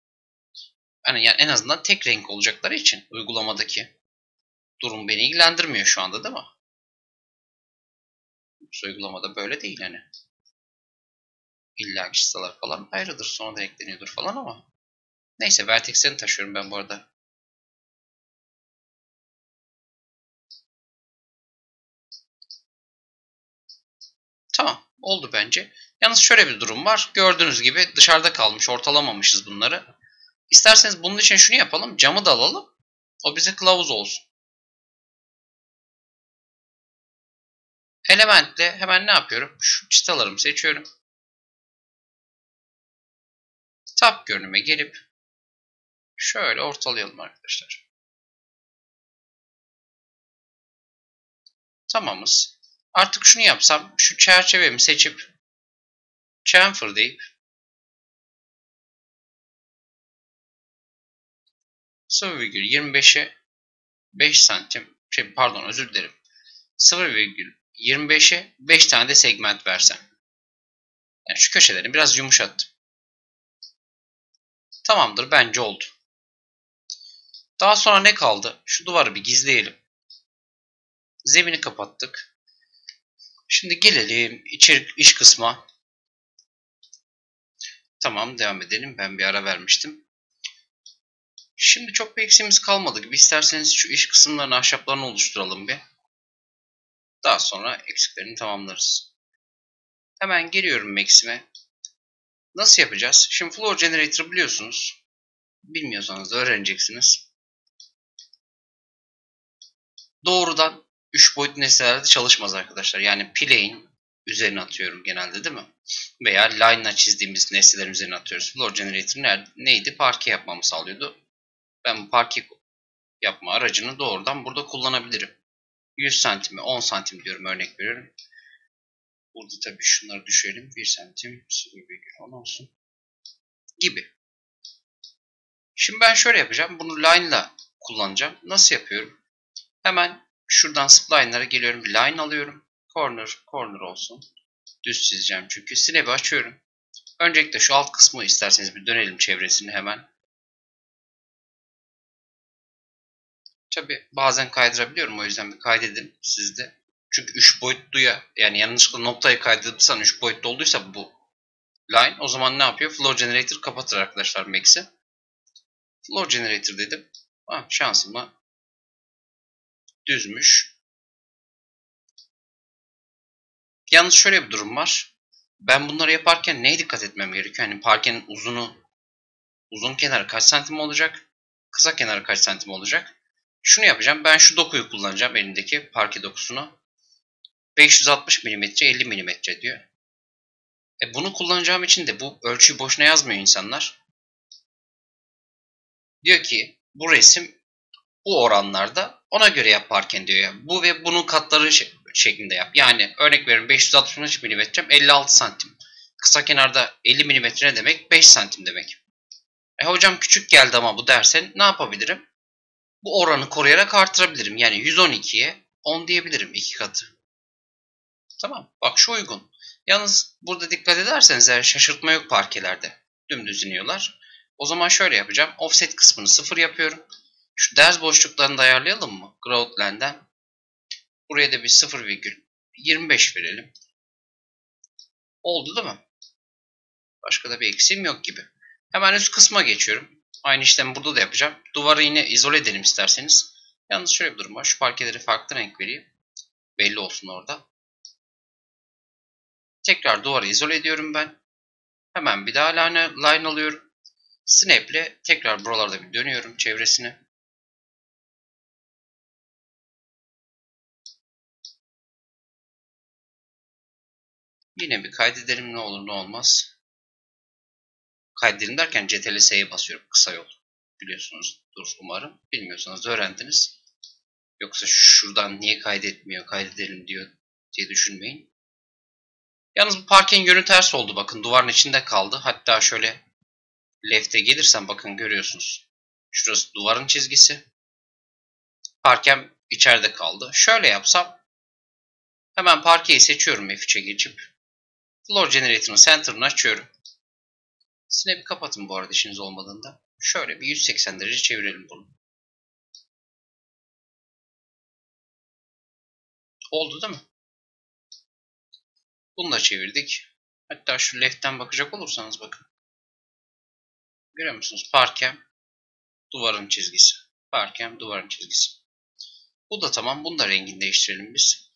A: Yani en azından tek renk olacakları için uygulamadaki durum beni ilgilendirmiyor şu anda, değil mi? Uygulamada böyle değil hani. İlla çıtalar falan ayrıdır, sonra da ekleniyordur falan ama. Neyse, vertexlerini taşıyorum ben bu arada. Tamam, oldu bence. Yalnız şöyle bir durum var. Gördüğünüz gibi dışarıda kalmış, ortalamamışız bunları. İsterseniz bunun için şunu yapalım. Camı da alalım. O bize kılavuz olsun. Elementle hemen ne yapıyorum? Şu çıtalarımı seçiyorum. Tab görünüme gelip şöyle ortalayalım arkadaşlar. Tamamız. Artık şunu yapsam, şu çerçevemi seçip chamfer deyip 0,25'e 5 santim, pardon özür dilerim. 0,25'e 5 tane de segment versem. Yani şu köşelerini biraz yumuşattım. Tamamdır, bence oldu. Daha sonra ne kaldı? Şu duvarı bir gizleyelim. Zemini kapattık. Şimdi gelelim iç kısma. Tamam, devam edelim. Ben bir ara vermiştim. Şimdi çok bir eksiğimiz kalmadı gibi. İsterseniz şu iç kısımlarını, ahşaplarını oluşturalım bir. Daha sonra eksiklerini tamamlarız. Hemen geliyorum Max'ime. Nasıl yapacağız? Şimdi Floor Generator biliyorsunuz. Bilmiyorsanız da öğreneceksiniz. Doğrudan 3 boyutlu nesnelerde çalışmaz arkadaşlar. Yani plane'in üzerine atıyorum genelde, değil mi? Veya line'la çizdiğimiz nesnelerin üzerine atıyoruz. Floor Generator neydi? Parke yapmamı sağlıyordu. Ben bu parke yapma aracını doğrudan burada kullanabilirim. 100 santime 10 santim diyorum, örnek veriyorum. Burada tabii şunları düşürelim. 1 santim 0,10 olsun. Gibi. Şimdi ben şöyle yapacağım. Bunu line'la kullanacağım. Nasıl yapıyorum? Hemen şuradan spline'lara geliyorum. Bir line alıyorum. Corner olsun. Düz çizeceğim çünkü. Snap'i açıyorum. Öncelikle şu alt kısmı isterseniz bir dönelim çevresini hemen. Tabi bazen kaydırabiliyorum, o yüzden bir kaydedin siz de. Çünkü 3 boyutluya, yani yanlışlıkla noktayı kaydedip 3 boyutlu olduysa bu line, o zaman ne yapıyor? Floor Generator kapatır arkadaşlar Max'i. Floor Generator dedim. Şansıma düzmüş. Yalnız şöyle bir durum var. Ben bunları yaparken neye dikkat etmem gerekiyor? Yani parkenin uzun kenarı kaç santim olacak? Kısa kenarı kaç santim olacak? Şunu yapacağım. Ben şu dokuyu kullanacağım, elimdeki parke dokusunu. 560 mm 50 mm diyor. Bunu kullanacağım için de bu ölçüyü boşuna yazmıyor insanlar. Diyor ki bu resim bu oranlarda, ona göre yap parken diyor. Bu ve bunun katları şeklinde yap. Yani örnek veriyorum, 560 mm 56 santim. Kısa kenarda 50 mm ne demek? 5 santim demek. Hocam küçük geldi ama bu dersen ne yapabilirim? Bu oranı koruyarak artırabilirim. Yani 112'ye 10 diyebilirim, 2 katı. Tamam, bak şu uygun. Yalnız burada dikkat ederseniz eğer, şaşırtma yok parkelerde. Dümdüz iniyorlar. O zaman şöyle yapacağım. Offset kısmını 0 yapıyorum. Şu ders boşluklarını da ayarlayalım mı? Groundland'den. Buraya da bir 0,25 verelim. Oldu değil mi? Başka da bir eksiğim yok gibi. Hemen üst kısma geçiyorum. Aynı işlemi burada da yapacağım. Duvarı yine izole edelim isterseniz. Yalnız şöyle bir durum var. Şu parkeleri farklı renk vereyim. Belli olsun orada. Tekrar duvarı izole ediyorum ben. Hemen bir daha line alıyorum. Snap ile tekrar buralarda bir dönüyorum çevresine. Yine bir kaydedelim, ne olur ne olmaz. Kaydedelim derken CTRL-S'ye basıyorum, kısa yol. Biliyorsunuzdur umarım. Bilmiyorsanız öğrendiniz. Yoksa şuradan niye kaydetmiyor, kaydedelim diyor diye düşünmeyin. Yalnız bu parkenin yönü ters oldu, bakın duvarın içinde kaldı. Hatta şöyle left'e gelirsem bakın görüyorsunuz. Şurası duvarın çizgisi. Parkem içeride kaldı. Şöyle yapsam, hemen parkeyi seçiyorum F3'e geçip. Floor Generator'ın center'ını açıyorum. Snap'i kapatın bu arada işiniz olmadığında. Şöyle bir 180 derece çevirelim bunu. Oldu değil mi? Bunu da çevirdik. Hatta şu left'ten bakacak olursanız bakın. Görüyor musunuz? Parkem, duvarın çizgisi. Parkem, duvarın çizgisi. Bu da tamam. Bunu da rengini değiştirelim biz.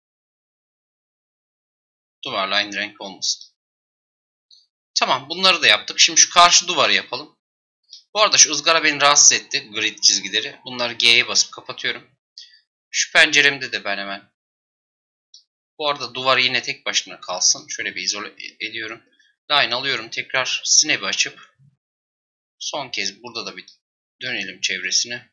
A: Duvarla aynı renk olmasın. Tamam, bunları da yaptık. Şimdi şu karşı duvarı yapalım. Bu arada şu ızgara beni rahatsız etti. Grid çizgileri. Bunları G'ye basıp kapatıyorum. Şu penceremde de ben hemen. Bu arada duvar yine tek başına kalsın. Şöyle bir izole ediyorum. Line alıyorum. Tekrar snap'i açıp son kez burada da bir dönelim çevresine.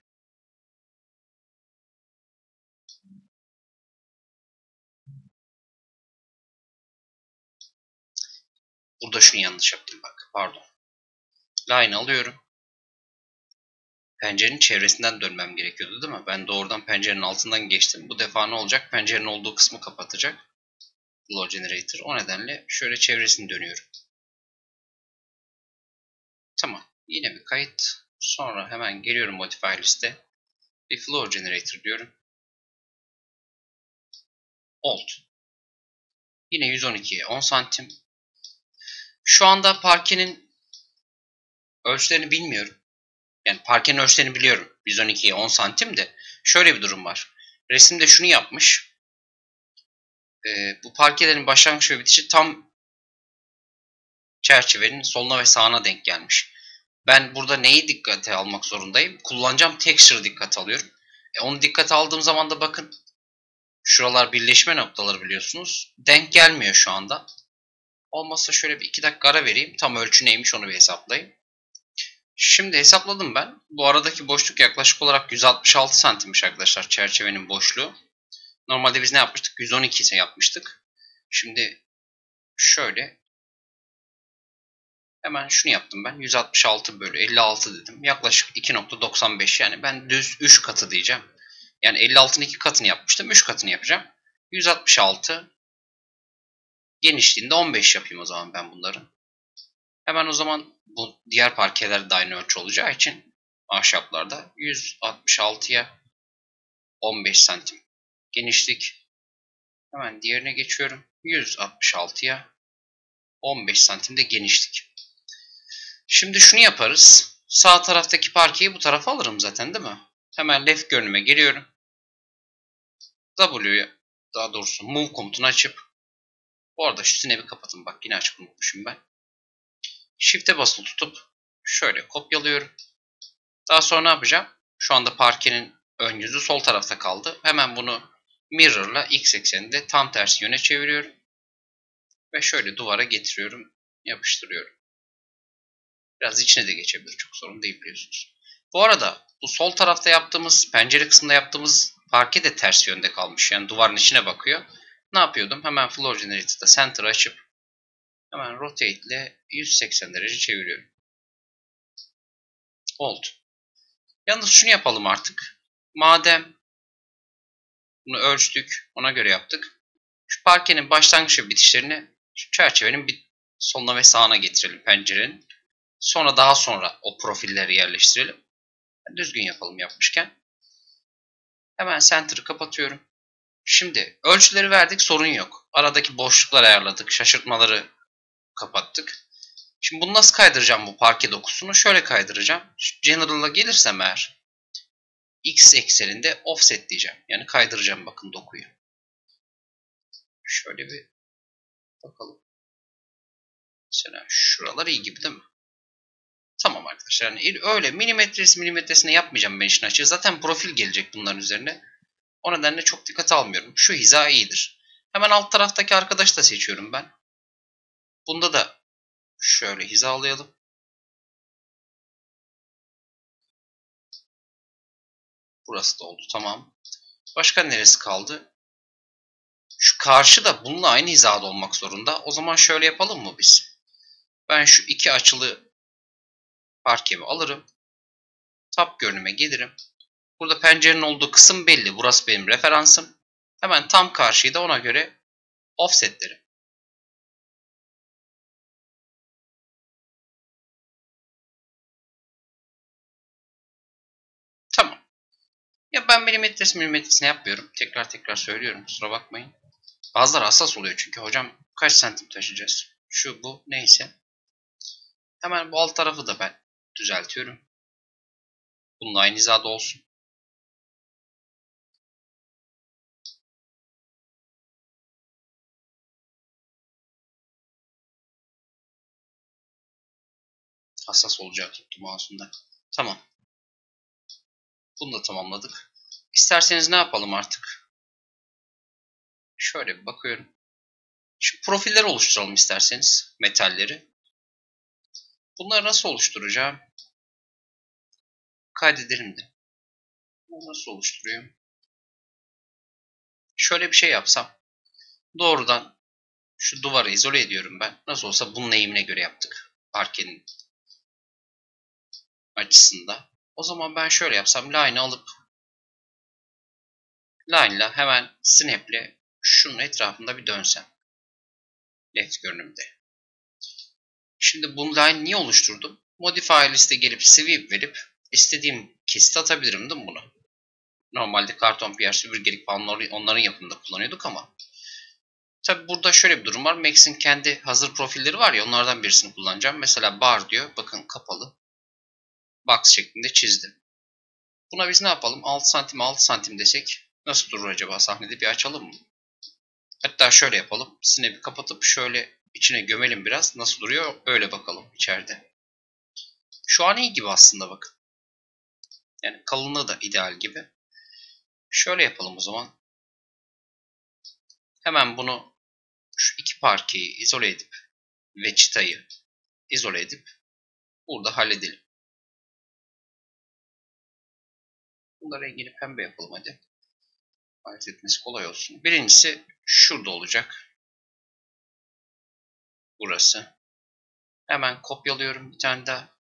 A: Burada şunu yanlış yaptım bak. Pardon. Line alıyorum. Pencerenin çevresinden dönmem gerekiyordu değil mi? Ben doğrudan pencerenin altından geçtim. Bu defa ne olacak? Pencerenin olduğu kısmı kapatacak. Flow Generator. O nedenle şöyle çevresini dönüyorum. Tamam. Yine bir kayıt. Sonra hemen geliyorum Modify liste. Bir Flow Generator diyorum. Old. Yine 112'ye 10 santim. Şu anda parkenin ölçülerini bilmiyorum. Yani parkenin ölçülerini biliyorum. 112'ye 10 santim de. Şöyle bir durum var. Resimde şunu yapmış. Bu parkelerin başlangıç ve bitişi tam çerçevenin soluna ve sağına denk gelmiş. Ben burada neyi dikkate almak zorundayım? Kullanacağım texture dikkate alıyorum. Onu dikkate aldığım zaman da bakın. Şuralar birleşme noktaları biliyorsunuz. Denk gelmiyor şu anda. Olmazsa şöyle bir 2 dakika ara vereyim. Tam ölçü neymiş onu bir hesaplayayım. Şimdi hesapladım ben. Bu aradaki boşluk yaklaşık olarak 166 santimmiş arkadaşlar çerçevenin boşluğu. Normalde biz ne yapmıştık? 112 ise yapmıştık. Şimdi şöyle hemen şunu yaptım ben. 166 bölü 56 dedim. Yaklaşık 2.95 yani ben düz 3 katı diyeceğim. Yani 56'nın 2 katını yapmıştım. 3 katını yapacağım. 166 genişliğinde 15 yapayım o zaman ben bunları. Hemen o zaman bu diğer parkeler de aynı ölçü olacağı için ahşaplarda 166'ya 15 santim genişlik. Hemen diğerine geçiyorum. 166'ya 15 santimde genişlik. Şimdi şunu yaparız. Sağ taraftaki parkeyi bu tarafa alırım zaten değil mi? Hemen left görünüme geliyorum. W'ye daha doğrusu move komutunu açıp bu arada şu snap'i kapatın. Bak yine açık unutmuşum ben. Shift'e basılı tutup şöyle kopyalıyorum. Daha sonra ne yapacağım? Şu anda parkenin ön yüzü sol tarafta kaldı. Hemen bunu mirror'la x ekseninde tam tersi yöne çeviriyorum. Ve şöyle duvara getiriyorum. Yapıştırıyorum. Biraz içine de geçebilir. Çok sorun değil biliyorsunuz. Bu arada bu sol tarafta yaptığımız, pencere kısmında yaptığımız parke de ters yönde kalmış. Yani duvarın içine bakıyor. Ne yapıyordum? Hemen Flow Generator'da Center'ı açıp hemen Rotate ile 180 derece çeviriyorum. Oldu. Yalnız şunu yapalım artık. Madem bunu ölçtük, ona göre yaptık. Şu parkenin başlangıç ve bitişlerini şu çerçevenin bir soluna ve sağına getirelim pencerenin. Sonra daha sonra o profilleri yerleştirelim. Düzgün yapalım yapmışken. Hemen Center'ı kapatıyorum. Şimdi ölçüleri verdik, sorun yok. Aradaki boşlukları ayarladık, şaşırtmaları kapattık. Şimdi bunu nasıl kaydıracağım bu parke dokusunu? Şöyle kaydıracağım. General'a gelirsem eğer X ekseninde offset diyeceğim. Yani kaydıracağım bakın dokuyu. Şöyle bir bakalım. Mesela şuralar iyi gibi değil mi? Tamam arkadaşlar. Yani öyle milimetresine yapmayacağım ben işin açığı. Zaten profil gelecek bunların üzerine. O nedenle çok dikkate almıyorum. Şu hiza iyidir. Hemen alt taraftaki arkadaşı da seçiyorum ben. Bunda da şöyle hizalayalım. Burası da oldu. Tamam. Başka neresi kaldı? Şu karşı da bununla aynı hizada olmak zorunda. O zaman şöyle yapalım mı biz? Ben şu iki açılı parkemi alırım. Tab görünüme gelirim. Burada pencerenin olduğu kısım belli. Burası benim referansım. Hemen tam karşıyı da ona göre offsetlerim. Ya ben milimetresine yapmıyorum. Tekrar söylüyorum. Kusura bakmayın. Bazıları hassas oluyor çünkü. Hocam kaç santim taşıyacağız? Şu bu neyse. Hemen bu alt tarafı da ben düzeltiyorum. Bununla aynı hizada olsun. Hassas olacağı tuttu mouse'unda. Tamam. Bunu da tamamladık. İsterseniz ne yapalım artık? Şöyle bir bakıyorum. Şu profiller oluşturalım isterseniz. Metalleri. Bunları nasıl oluşturacağım? Kaydedelim de. Bunu nasıl oluşturuyorum? Şöyle bir şey yapsam. Doğrudan şu duvarı izole ediyorum ben. Nasıl olsa bunun eğimine göre yaptık. Parkenin açısında. O zaman ben şöyle yapsam. Line'ı alıp Line'la hemen snap'le şunun etrafında bir dönsem. Left görünümde. Şimdi bu line niye oluşturdum? Modify liste gelip sweep verip istediğim kesit atabilirim değil mi buna? Normalde karton piyer, süpürgelik falan onların yapımında kullanıyorduk ama tabi burada şöyle bir durum var. Max'in kendi hazır profilleri var ya, onlardan birisini kullanacağım. Mesela bar diyor. Bakın kapalı. Box şeklinde çizdim. Buna biz ne yapalım? 6 santim 6 santim desek nasıl durur acaba sahnede, bir açalım mı? Hatta şöyle yapalım. Snap'i kapatıp şöyle içine gömelim biraz. Nasıl duruyor öyle bakalım içeride. Şu an iyi gibi aslında bakın. Yani kalınlığı da ideal gibi. Şöyle yapalım o zaman. Hemen bunu şu iki parkeyi izole edip ve çıtayı izole edip burada halledelim. Bunları rengini pembe yapalım hadi. Ayırt etmesi kolay olsun. Birincisi şurada olacak. Burası. Hemen kopyalıyorum bir tane daha.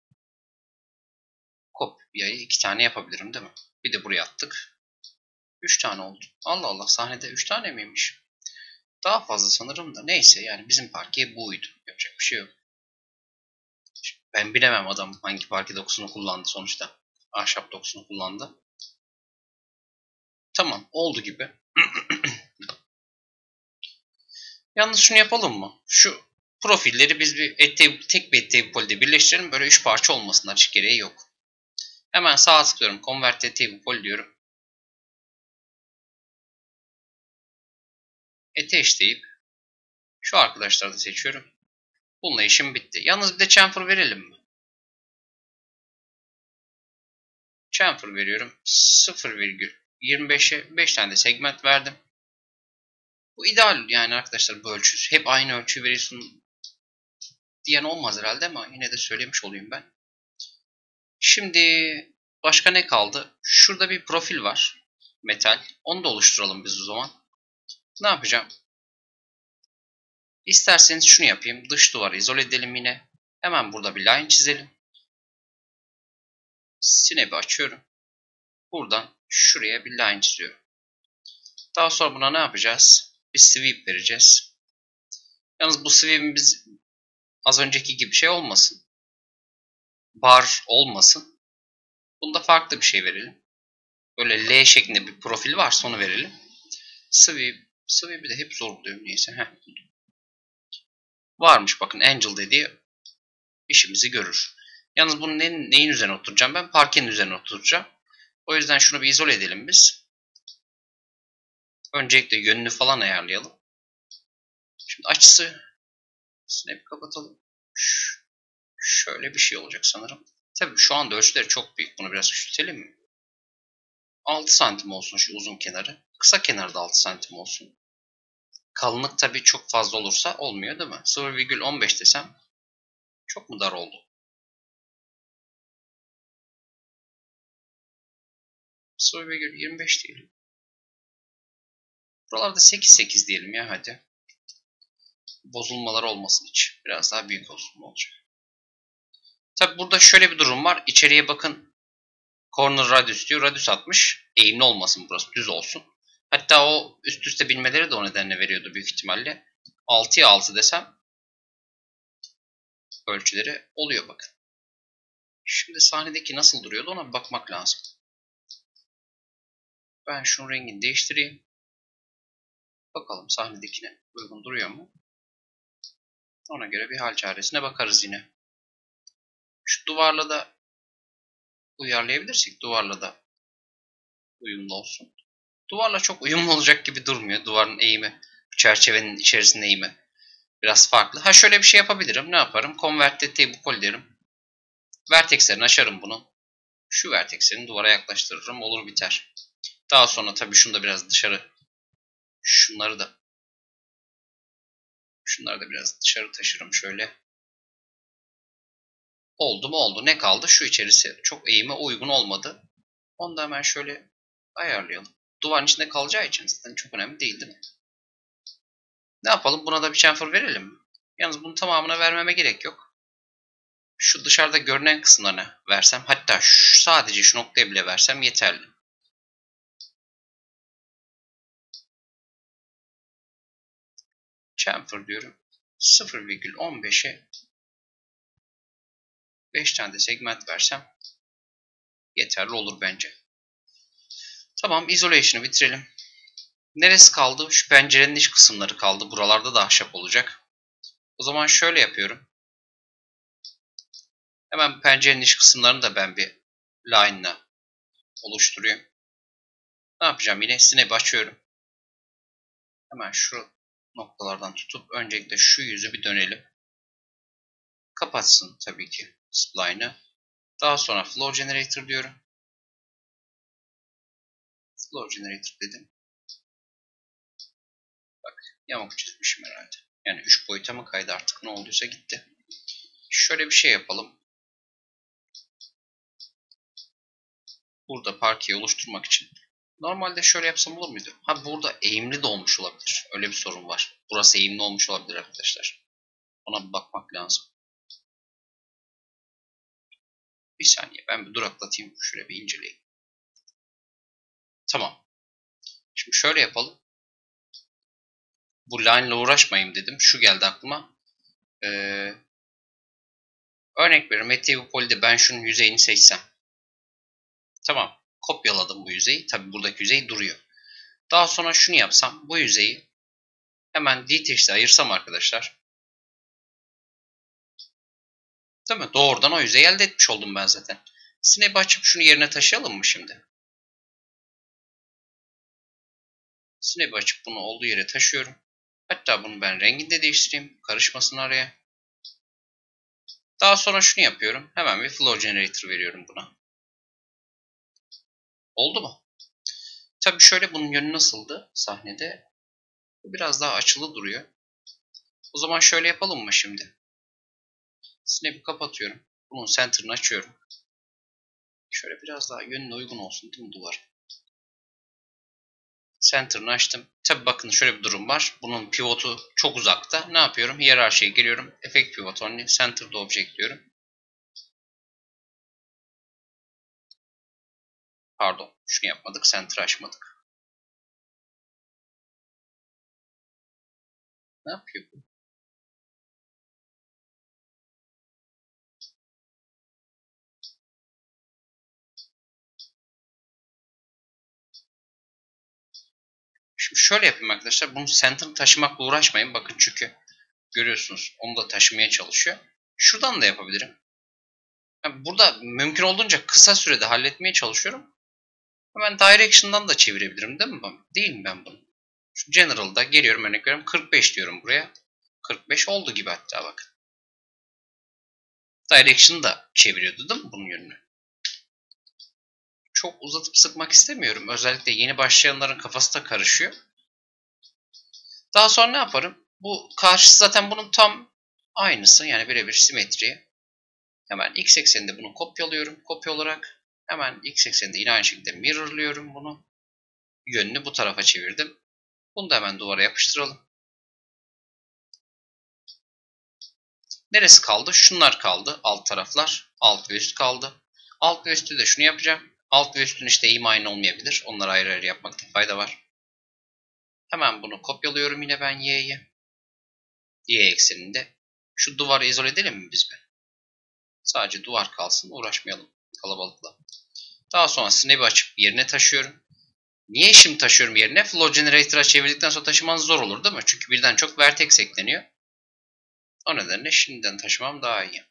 A: Kopyayı 2 tane yapabilirim değil mi? Bir de buraya attık. 3 tane oldu. Allah Allah, sahnede 3 tane miymiş? Daha fazla sanırım da neyse, yani bizim parke buydu. Yapacak bir şey yok. Ben bilemem adam hangi parke dokusunu kullandı sonuçta. Ahşap dokusunu kullandı. Tamam, oldu gibi. Yalnız şunu yapalım mı? Şu profilleri biz tek bir table poly'de birleştirelim. Böyle 3 parça olmasınlar. Hiç gereği yok. Hemen sağa tıklıyorum. Convert to table poly diyorum. Attach deyip şu arkadaşları da seçiyorum. Bununla işim bitti. Yalnız bir de chamfer verelim mi? Chamfer veriyorum. 0,25'e 5 tane de segment verdim. Bu ideal yani arkadaşlar, bu ölçü. Hep aynı ölçü veriyorsun diyen olmaz herhalde ama yine de söylemiş olayım ben. Şimdi başka ne kaldı? Şurada bir profil var. Metal. Onu da oluşturalım biz o zaman. Ne yapacağım? İsterseniz şunu yapayım. Dış duvarı izole edelim yine. Hemen burada bir line çizelim. Snap'i açıyorum. Buradan şuraya bir line çiziyorum. Daha sonra buna ne yapacağız? Bir sweep vereceğiz. Yalnız bu sweep'imiz az önceki gibi şey olmasın. Bar olmasın. Bunda farklı bir şey verelim. Böyle L şeklinde bir profil varsa onu verelim. Sweep'i de hep zor buluyorum neyse. Varmış bakın, Angel dediği işimizi görür. Yalnız bunun neyin üzerine oturacağım ben? Parkenin üzerine oturacağım. O yüzden şunu bir izole edelim biz. Öncelikle yönünü falan ayarlayalım. Şimdi açısı snap kapatalım. Şöyle bir şey olacak sanırım. Tabii şu anda ölçüleri çok büyük. Bunu biraz küçültelim mi? 6 santim olsun şu uzun kenarı. Kısa kenarı da 6 santim olsun. Kalınlık tabii çok fazla olursa olmuyor değil mi? 0,15 desem çok mu dar oldu? 0,25 diyelim. Buralarda 8 diyelim ya hadi. Bozulmalar olmasın hiç. Biraz daha büyük olsun, ne olacak? Tabi burada şöyle bir durum var. İçeriye bakın. Corner radius diyor. Radius 60. Eğimli olmasın burası. Düz olsun. Hatta o üst üste binmeleri de o nedenle veriyordu büyük ihtimalle. 6'ya 6 desem ölçüleri oluyor bakın. Şimdi sahnedeki nasıl duruyordu ona bir bakmak lazım. Ben şunun rengini değiştireyim. Bakalım sahnedekine uygun duruyor mu? Ona göre bir hal çaresine bakarız yine. Şu duvarla da uyarlayabilirsek duvarla da uyumlu olsun. Duvarla çok uyumlu olacak gibi durmuyor. Duvarın eğimi, çerçevenin içerisinde eğimi biraz farklı. Ha şöyle bir şey yapabilirim. Ne yaparım? Convert table poly derim. Vertexlerini açarım bunu. Şu vertexlerini duvara yaklaştırırım. Olur biter. Daha sonra tabii şunu da biraz dışarı, şunları da biraz dışarı taşırım şöyle. Oldu mu oldu. Ne kaldı? Şu içerisi çok eğime uygun olmadı. Onu da hemen şöyle ayarlayalım. Duvarın içinde kalacağı için zaten çok önemli değil, değil mi? Ne yapalım? Buna da bir chamfer verelim mi? Yalnız bunun tamamına vermeme gerek yok. Şu dışarıda görünen kısımlarına versem, hatta sadece şu noktaya bile versem yeterli. Chamfer diyorum. 0,15'e 5 tane de segment versem yeterli olur bence. Tamam, isolation'ı bitirelim. Neresi kaldı? Şu pencerenin iç kısımları kaldı. Buralarda da ahşap olacak. O zaman şöyle yapıyorum. Hemen pencerenin iç kısımlarını da ben bir line'la oluşturuyorum. Ne yapacağım? Yine snap'i açıyorum. Hemen şu noktalardan tutup öncelikle şu yüzü bir dönelim. Kapatsın tabii ki spline'ı. Daha sonra flow generator diyorum. Flow generator dedim. Bak, yamuk çizmişim herhalde. Yani 3 boyuta mı kaydı artık, ne olduysa gitti. Şöyle bir şey yapalım. Burada parkeyi oluşturmak için. Normalde şöyle yapsam olur muydu? Ha, burada eğimli de olmuş olabilir. Öyle bir sorun var. Burası eğimli olmuş olabilir arkadaşlar. Ona bir bakmak lazım. Bir saniye, ben bir duraklatayım. Şöyle bir inceleyeyim. Tamam. Şimdi şöyle yapalım. Bu line ile uğraşmayayım dedim. Şu geldi aklıma. Örnek veriyorum. Meteor Poly'de ben şunun yüzeyini seçsem. Tamam. Kopyaladım bu yüzeyi. Tabi buradaki yüzey duruyor. Daha sonra şunu yapsam. Bu yüzeyi hemen detail'e ayırsam arkadaşlar. Değil mi? Doğrudan o yüzeyi elde etmiş oldum ben zaten. Snap'i açıp şunu yerine taşıyalım mı şimdi? Snap'i açıp bunu olduğu yere taşıyorum. Hatta bunu ben rengini de değiştireyim. Karışmasın araya. Daha sonra şunu yapıyorum. Hemen bir flow generator veriyorum buna. Oldu mu? Tabii şöyle, bunun yönü nasıldı sahnede? Bu biraz daha açılı duruyor. O zaman şöyle yapalım mı şimdi? Snap'i kapatıyorum. Bunun center'ını açıyorum. Şöyle biraz daha yönüne uygun olsun değil mi duvar? Center'ını açtım. Tabi bakın şöyle bir durum var. Bunun pivotu çok uzakta. Ne yapıyorum? Hiyerarşiye geliyorum. Effect pivot only. Center'da object diyorum. Pardon. Şunu yapmadık. Center açmadık. Ne yapıyor bu? Şimdi şöyle yapayım arkadaşlar. Bunu center'ı taşımakla uğraşmayın. Bakın çünkü görüyorsunuz. Onu da taşımaya çalışıyor. Şuradan da yapabilirim. Yani burada mümkün olduğunca kısa sürede halletmeye çalışıyorum. Hemen direction'dan da çevirebilirim değil mi? Değil mi ben bunu? Şu general'da geliyorum, örnek veriyorum. 45 diyorum buraya. 45 oldu gibi hatta bakın. Direction'ı da çeviriyordu değil mi bunun yönünü? Çok uzatıp sıkmak istemiyorum. Özellikle yeni başlayanların kafası da karışıyor. Daha sonra ne yaparım? Bu karşısı zaten bunun tam aynısı. Yani birebir simetri. Hemen x ekseninde bunu kopyalıyorum. Kopya olarak hemen x ekseninde yine aynı şekilde mirrorlıyorum bunu. Yönünü bu tarafa çevirdim. Bunu da hemen duvara yapıştıralım. Neresi kaldı? Şunlar kaldı. Alt taraflar. Alt ve üst kaldı. Alt ve üstte de şunu yapacağım. Alt ve üstün işte eğimi aynı olmayabilir. Onları ayrı ayrı yapmakta fayda var. Hemen bunu kopyalıyorum yine ben y'ye. Y ekseninde. Şu duvarı izole edelim mi biz be? Sadece duvar kalsın. Uğraşmayalım kalabalıkla. Daha sonra snap'i açıp yerine taşıyorum. Niye şimdi taşıyorum yerine? Flow Generator'a çevirdikten sonra taşımanız zor olur değil mi? Çünkü birden çok vertex ekleniyor. O nedenle şimdiden taşımam daha iyi.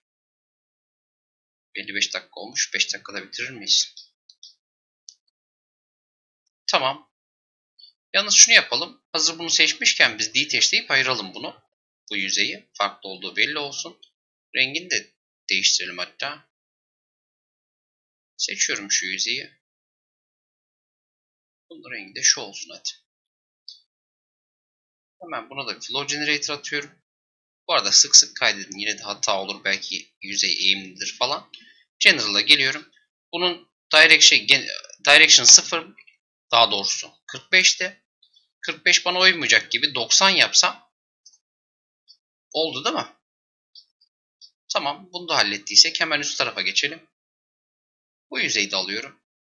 A: 55 dakika olmuş. 5 dakikada bitirir miyiz? Tamam. Yalnız şunu yapalım. Hazır bunu seçmişken biz detachleyip ayıralım bunu. Bu yüzeyi. Farklı olduğu belli olsun. Rengini de değiştirelim hatta. Seçiyorum şu yüzeyi. Bunun rengi de şu olsun hadi. Hemen buna da Flow Generator atıyorum. Bu arada sık sık kaydedin. Yine de hata olur. Belki yüzey eğimlidir falan. General'a geliyorum. Bunun Direction 0, daha doğrusu 45'te. 45 bana uymayacak gibi 90 yapsam oldu değil mi? Tamam. Bunu da hallettiysek hemen üst tarafa geçelim. Bu yüzeyi de alıyorum.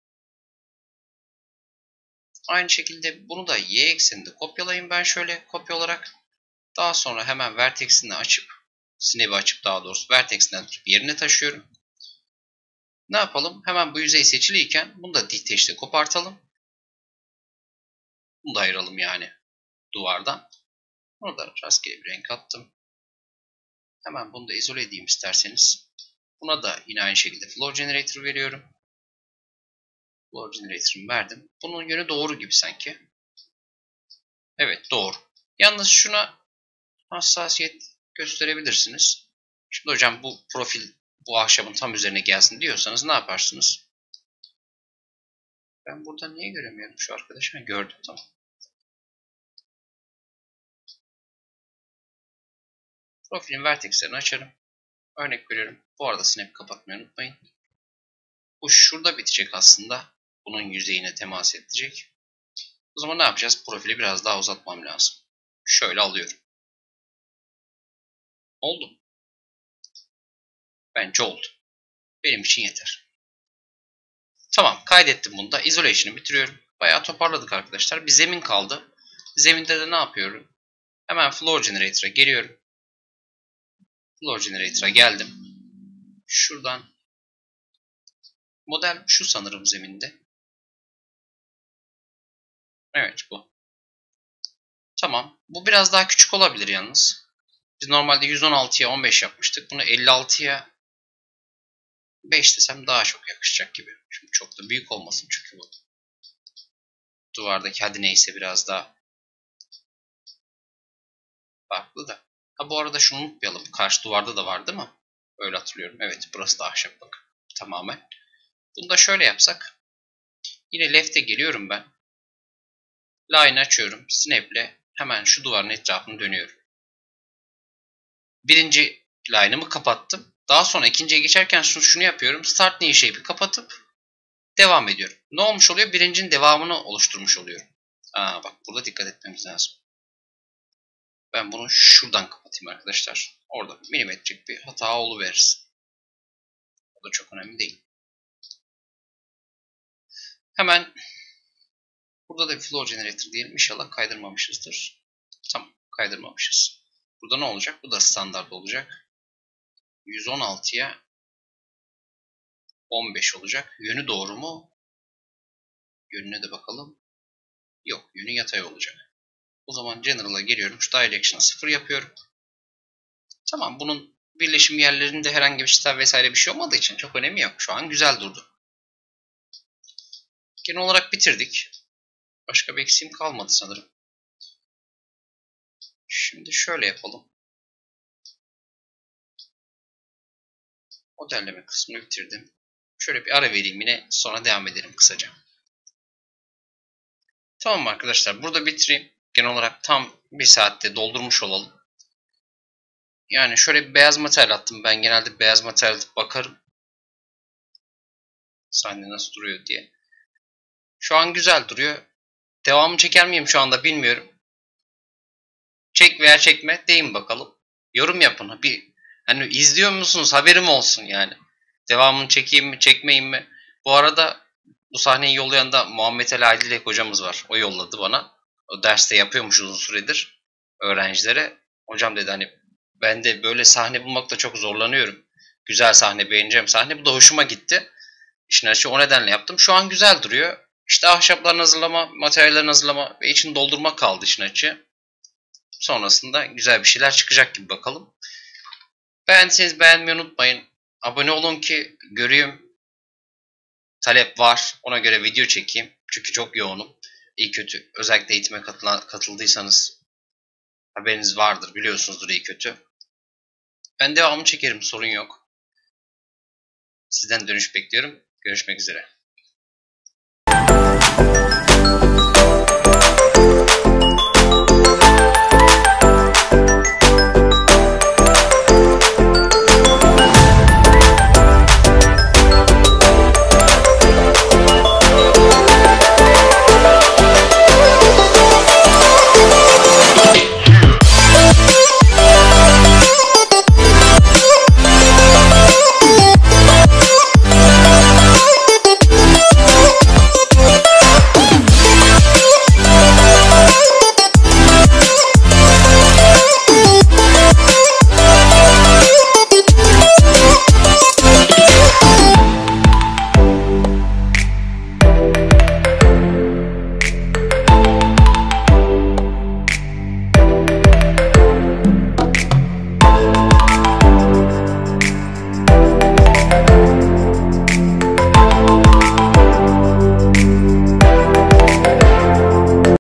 A: Aynı şekilde bunu da y ekseninde kopyalayayım ben şöyle kopya olarak. Daha sonra hemen vertex'ini açıp, snap'i açıp daha doğrusu vertex'inden tutup yerine taşıyorum. Ne yapalım? Hemen bu yüzey seçiliyken bunu da detach'te kopartalım. Bunu da ayıralım yani duvardan. Bunu da rastgele bir renk attım. Hemen bunu da izole edeyim isterseniz. Buna da yine aynı şekilde Flow Generator veriyorum. Flow Generator'ımı verdim. Bunun yönü doğru gibi sanki. Evet doğru. Yalnız şuna hassasiyet gösterebilirsiniz. Şimdi hocam bu profil bu ahşabın tam üzerine gelsin diyorsanız ne yaparsınız? Ben burada niye göremiyorum şu arkadaşı? Gördüm tamam. Profilin vertexlerini açarım. Örnek veriyorum. Bu arada snap kapatmayı unutmayın. Bu şurada bitecek aslında. Bunun yüzeyine temas edecek. O zaman ne yapacağız? Profili biraz daha uzatmam lazım. Şöyle alıyorum. Oldu mu? Bence oldu. Benim için yeter. Tamam kaydettim bunu da. Isolation'ı bitiriyorum. Bayağı toparladık arkadaşlar. Bir zemin kaldı. Zeminde de ne yapıyorum? Hemen Flow Generator'a geliyorum. Flow Generator'a geldim. Şuradan model şu sanırım zeminde. Evet bu. Tamam. Bu biraz daha küçük olabilir yalnız. Biz normalde 116'ya 15 yapmıştık. Bunu 56'ya 5 desem daha çok yakışacak gibi. Çünkü çok da büyük olmasın çünkü bu. Duvardaki hadi neyse biraz daha farklı da. Ha bu arada şunu unutmayalım. Karşı duvarda da var değil mi? Öyle hatırlıyorum. Evet burası da ahşap bak. Tamamen. Bunu da şöyle yapsak. Yine left'e geliyorum ben. Line açıyorum. Snap'le hemen şu duvarın etrafını dönüyorum. Birinci line'ımı kapattım. Daha sonra ikinciye geçerken şunu yapıyorum. Start New Shape'i kapatıp devam ediyorum. Ne olmuş oluyor? Birincinin devamını oluşturmuş oluyorum. Bak burada dikkat etmemiz lazım. Ben bunu şuradan kapatayım arkadaşlar. Orada milimetrik bir hata oluverir. O da çok önemli değil. Hemen burada da bir Flow Generator diyelim. İnşallah kaydırmamışızdır. Tamam kaydırmamışız. Burada ne olacak? Bu da standart olacak. 116'ya 15 olacak. Yönü doğru mu? Yönüne de bakalım. Yok yönü yatay olacak. O zaman General'a geliyorum. Şu Direction'ı 0 yapıyorum. Tamam bunun birleşim yerlerinde herhangi bir şey vesaire bir şey olmadığı için çok önemi yok. Şu an güzel durdu. Genel olarak bitirdik. Başka bir eksiğim kalmadı sanırım. Şimdi şöyle yapalım. Modelleme kısmını bitirdim. Şöyle bir ara vereyim yine sonra devam edelim kısaca. Tamam arkadaşlar burada bitireyim. Genel olarak tam bir saatte doldurmuş olalım. Yani şöyle bir beyaz materyal attım. Ben genelde beyaz materyal bakarım. Sahne nasıl duruyor diye. Şu an güzel duruyor. Devamını çeker miyim şu anda bilmiyorum. Çek veya çekme deyin bakalım. Yorum yapın. Hani izliyor musunuz haberim olsun yani. Devamını çekeyim mi çekmeyeyim mi? Bu arada bu sahneyi yollayan da Muhammed Ali Aydilek hocamız var. O yolladı bana. O derste yapıyormuş uzun süredir öğrencilere. Hocam dedi hani ben de böyle sahne bulmakta çok zorlanıyorum. Güzel sahne beğeneceğim sahne. Bu da hoşuma gitti. İşin açığı o nedenle yaptım. Şu an güzel duruyor. İşte ahşapların hazırlama, materyallerin hazırlama ve içini doldurmak kaldı işin açığı. Sonrasında güzel bir şeyler çıkacak gibi bakalım. Beğendiyseniz beğenmeyi unutmayın. Abone olun ki göreyim, talep var. Ona göre video çekeyim. Çünkü çok yoğunum. İyi kötü. Özellikle eğitime katıldıysanız haberiniz vardır. Biliyorsunuzdur iyi kötü. Ben devamını çekerim. Sorun yok. Sizden dönüş bekliyorum. Görüşmek üzere.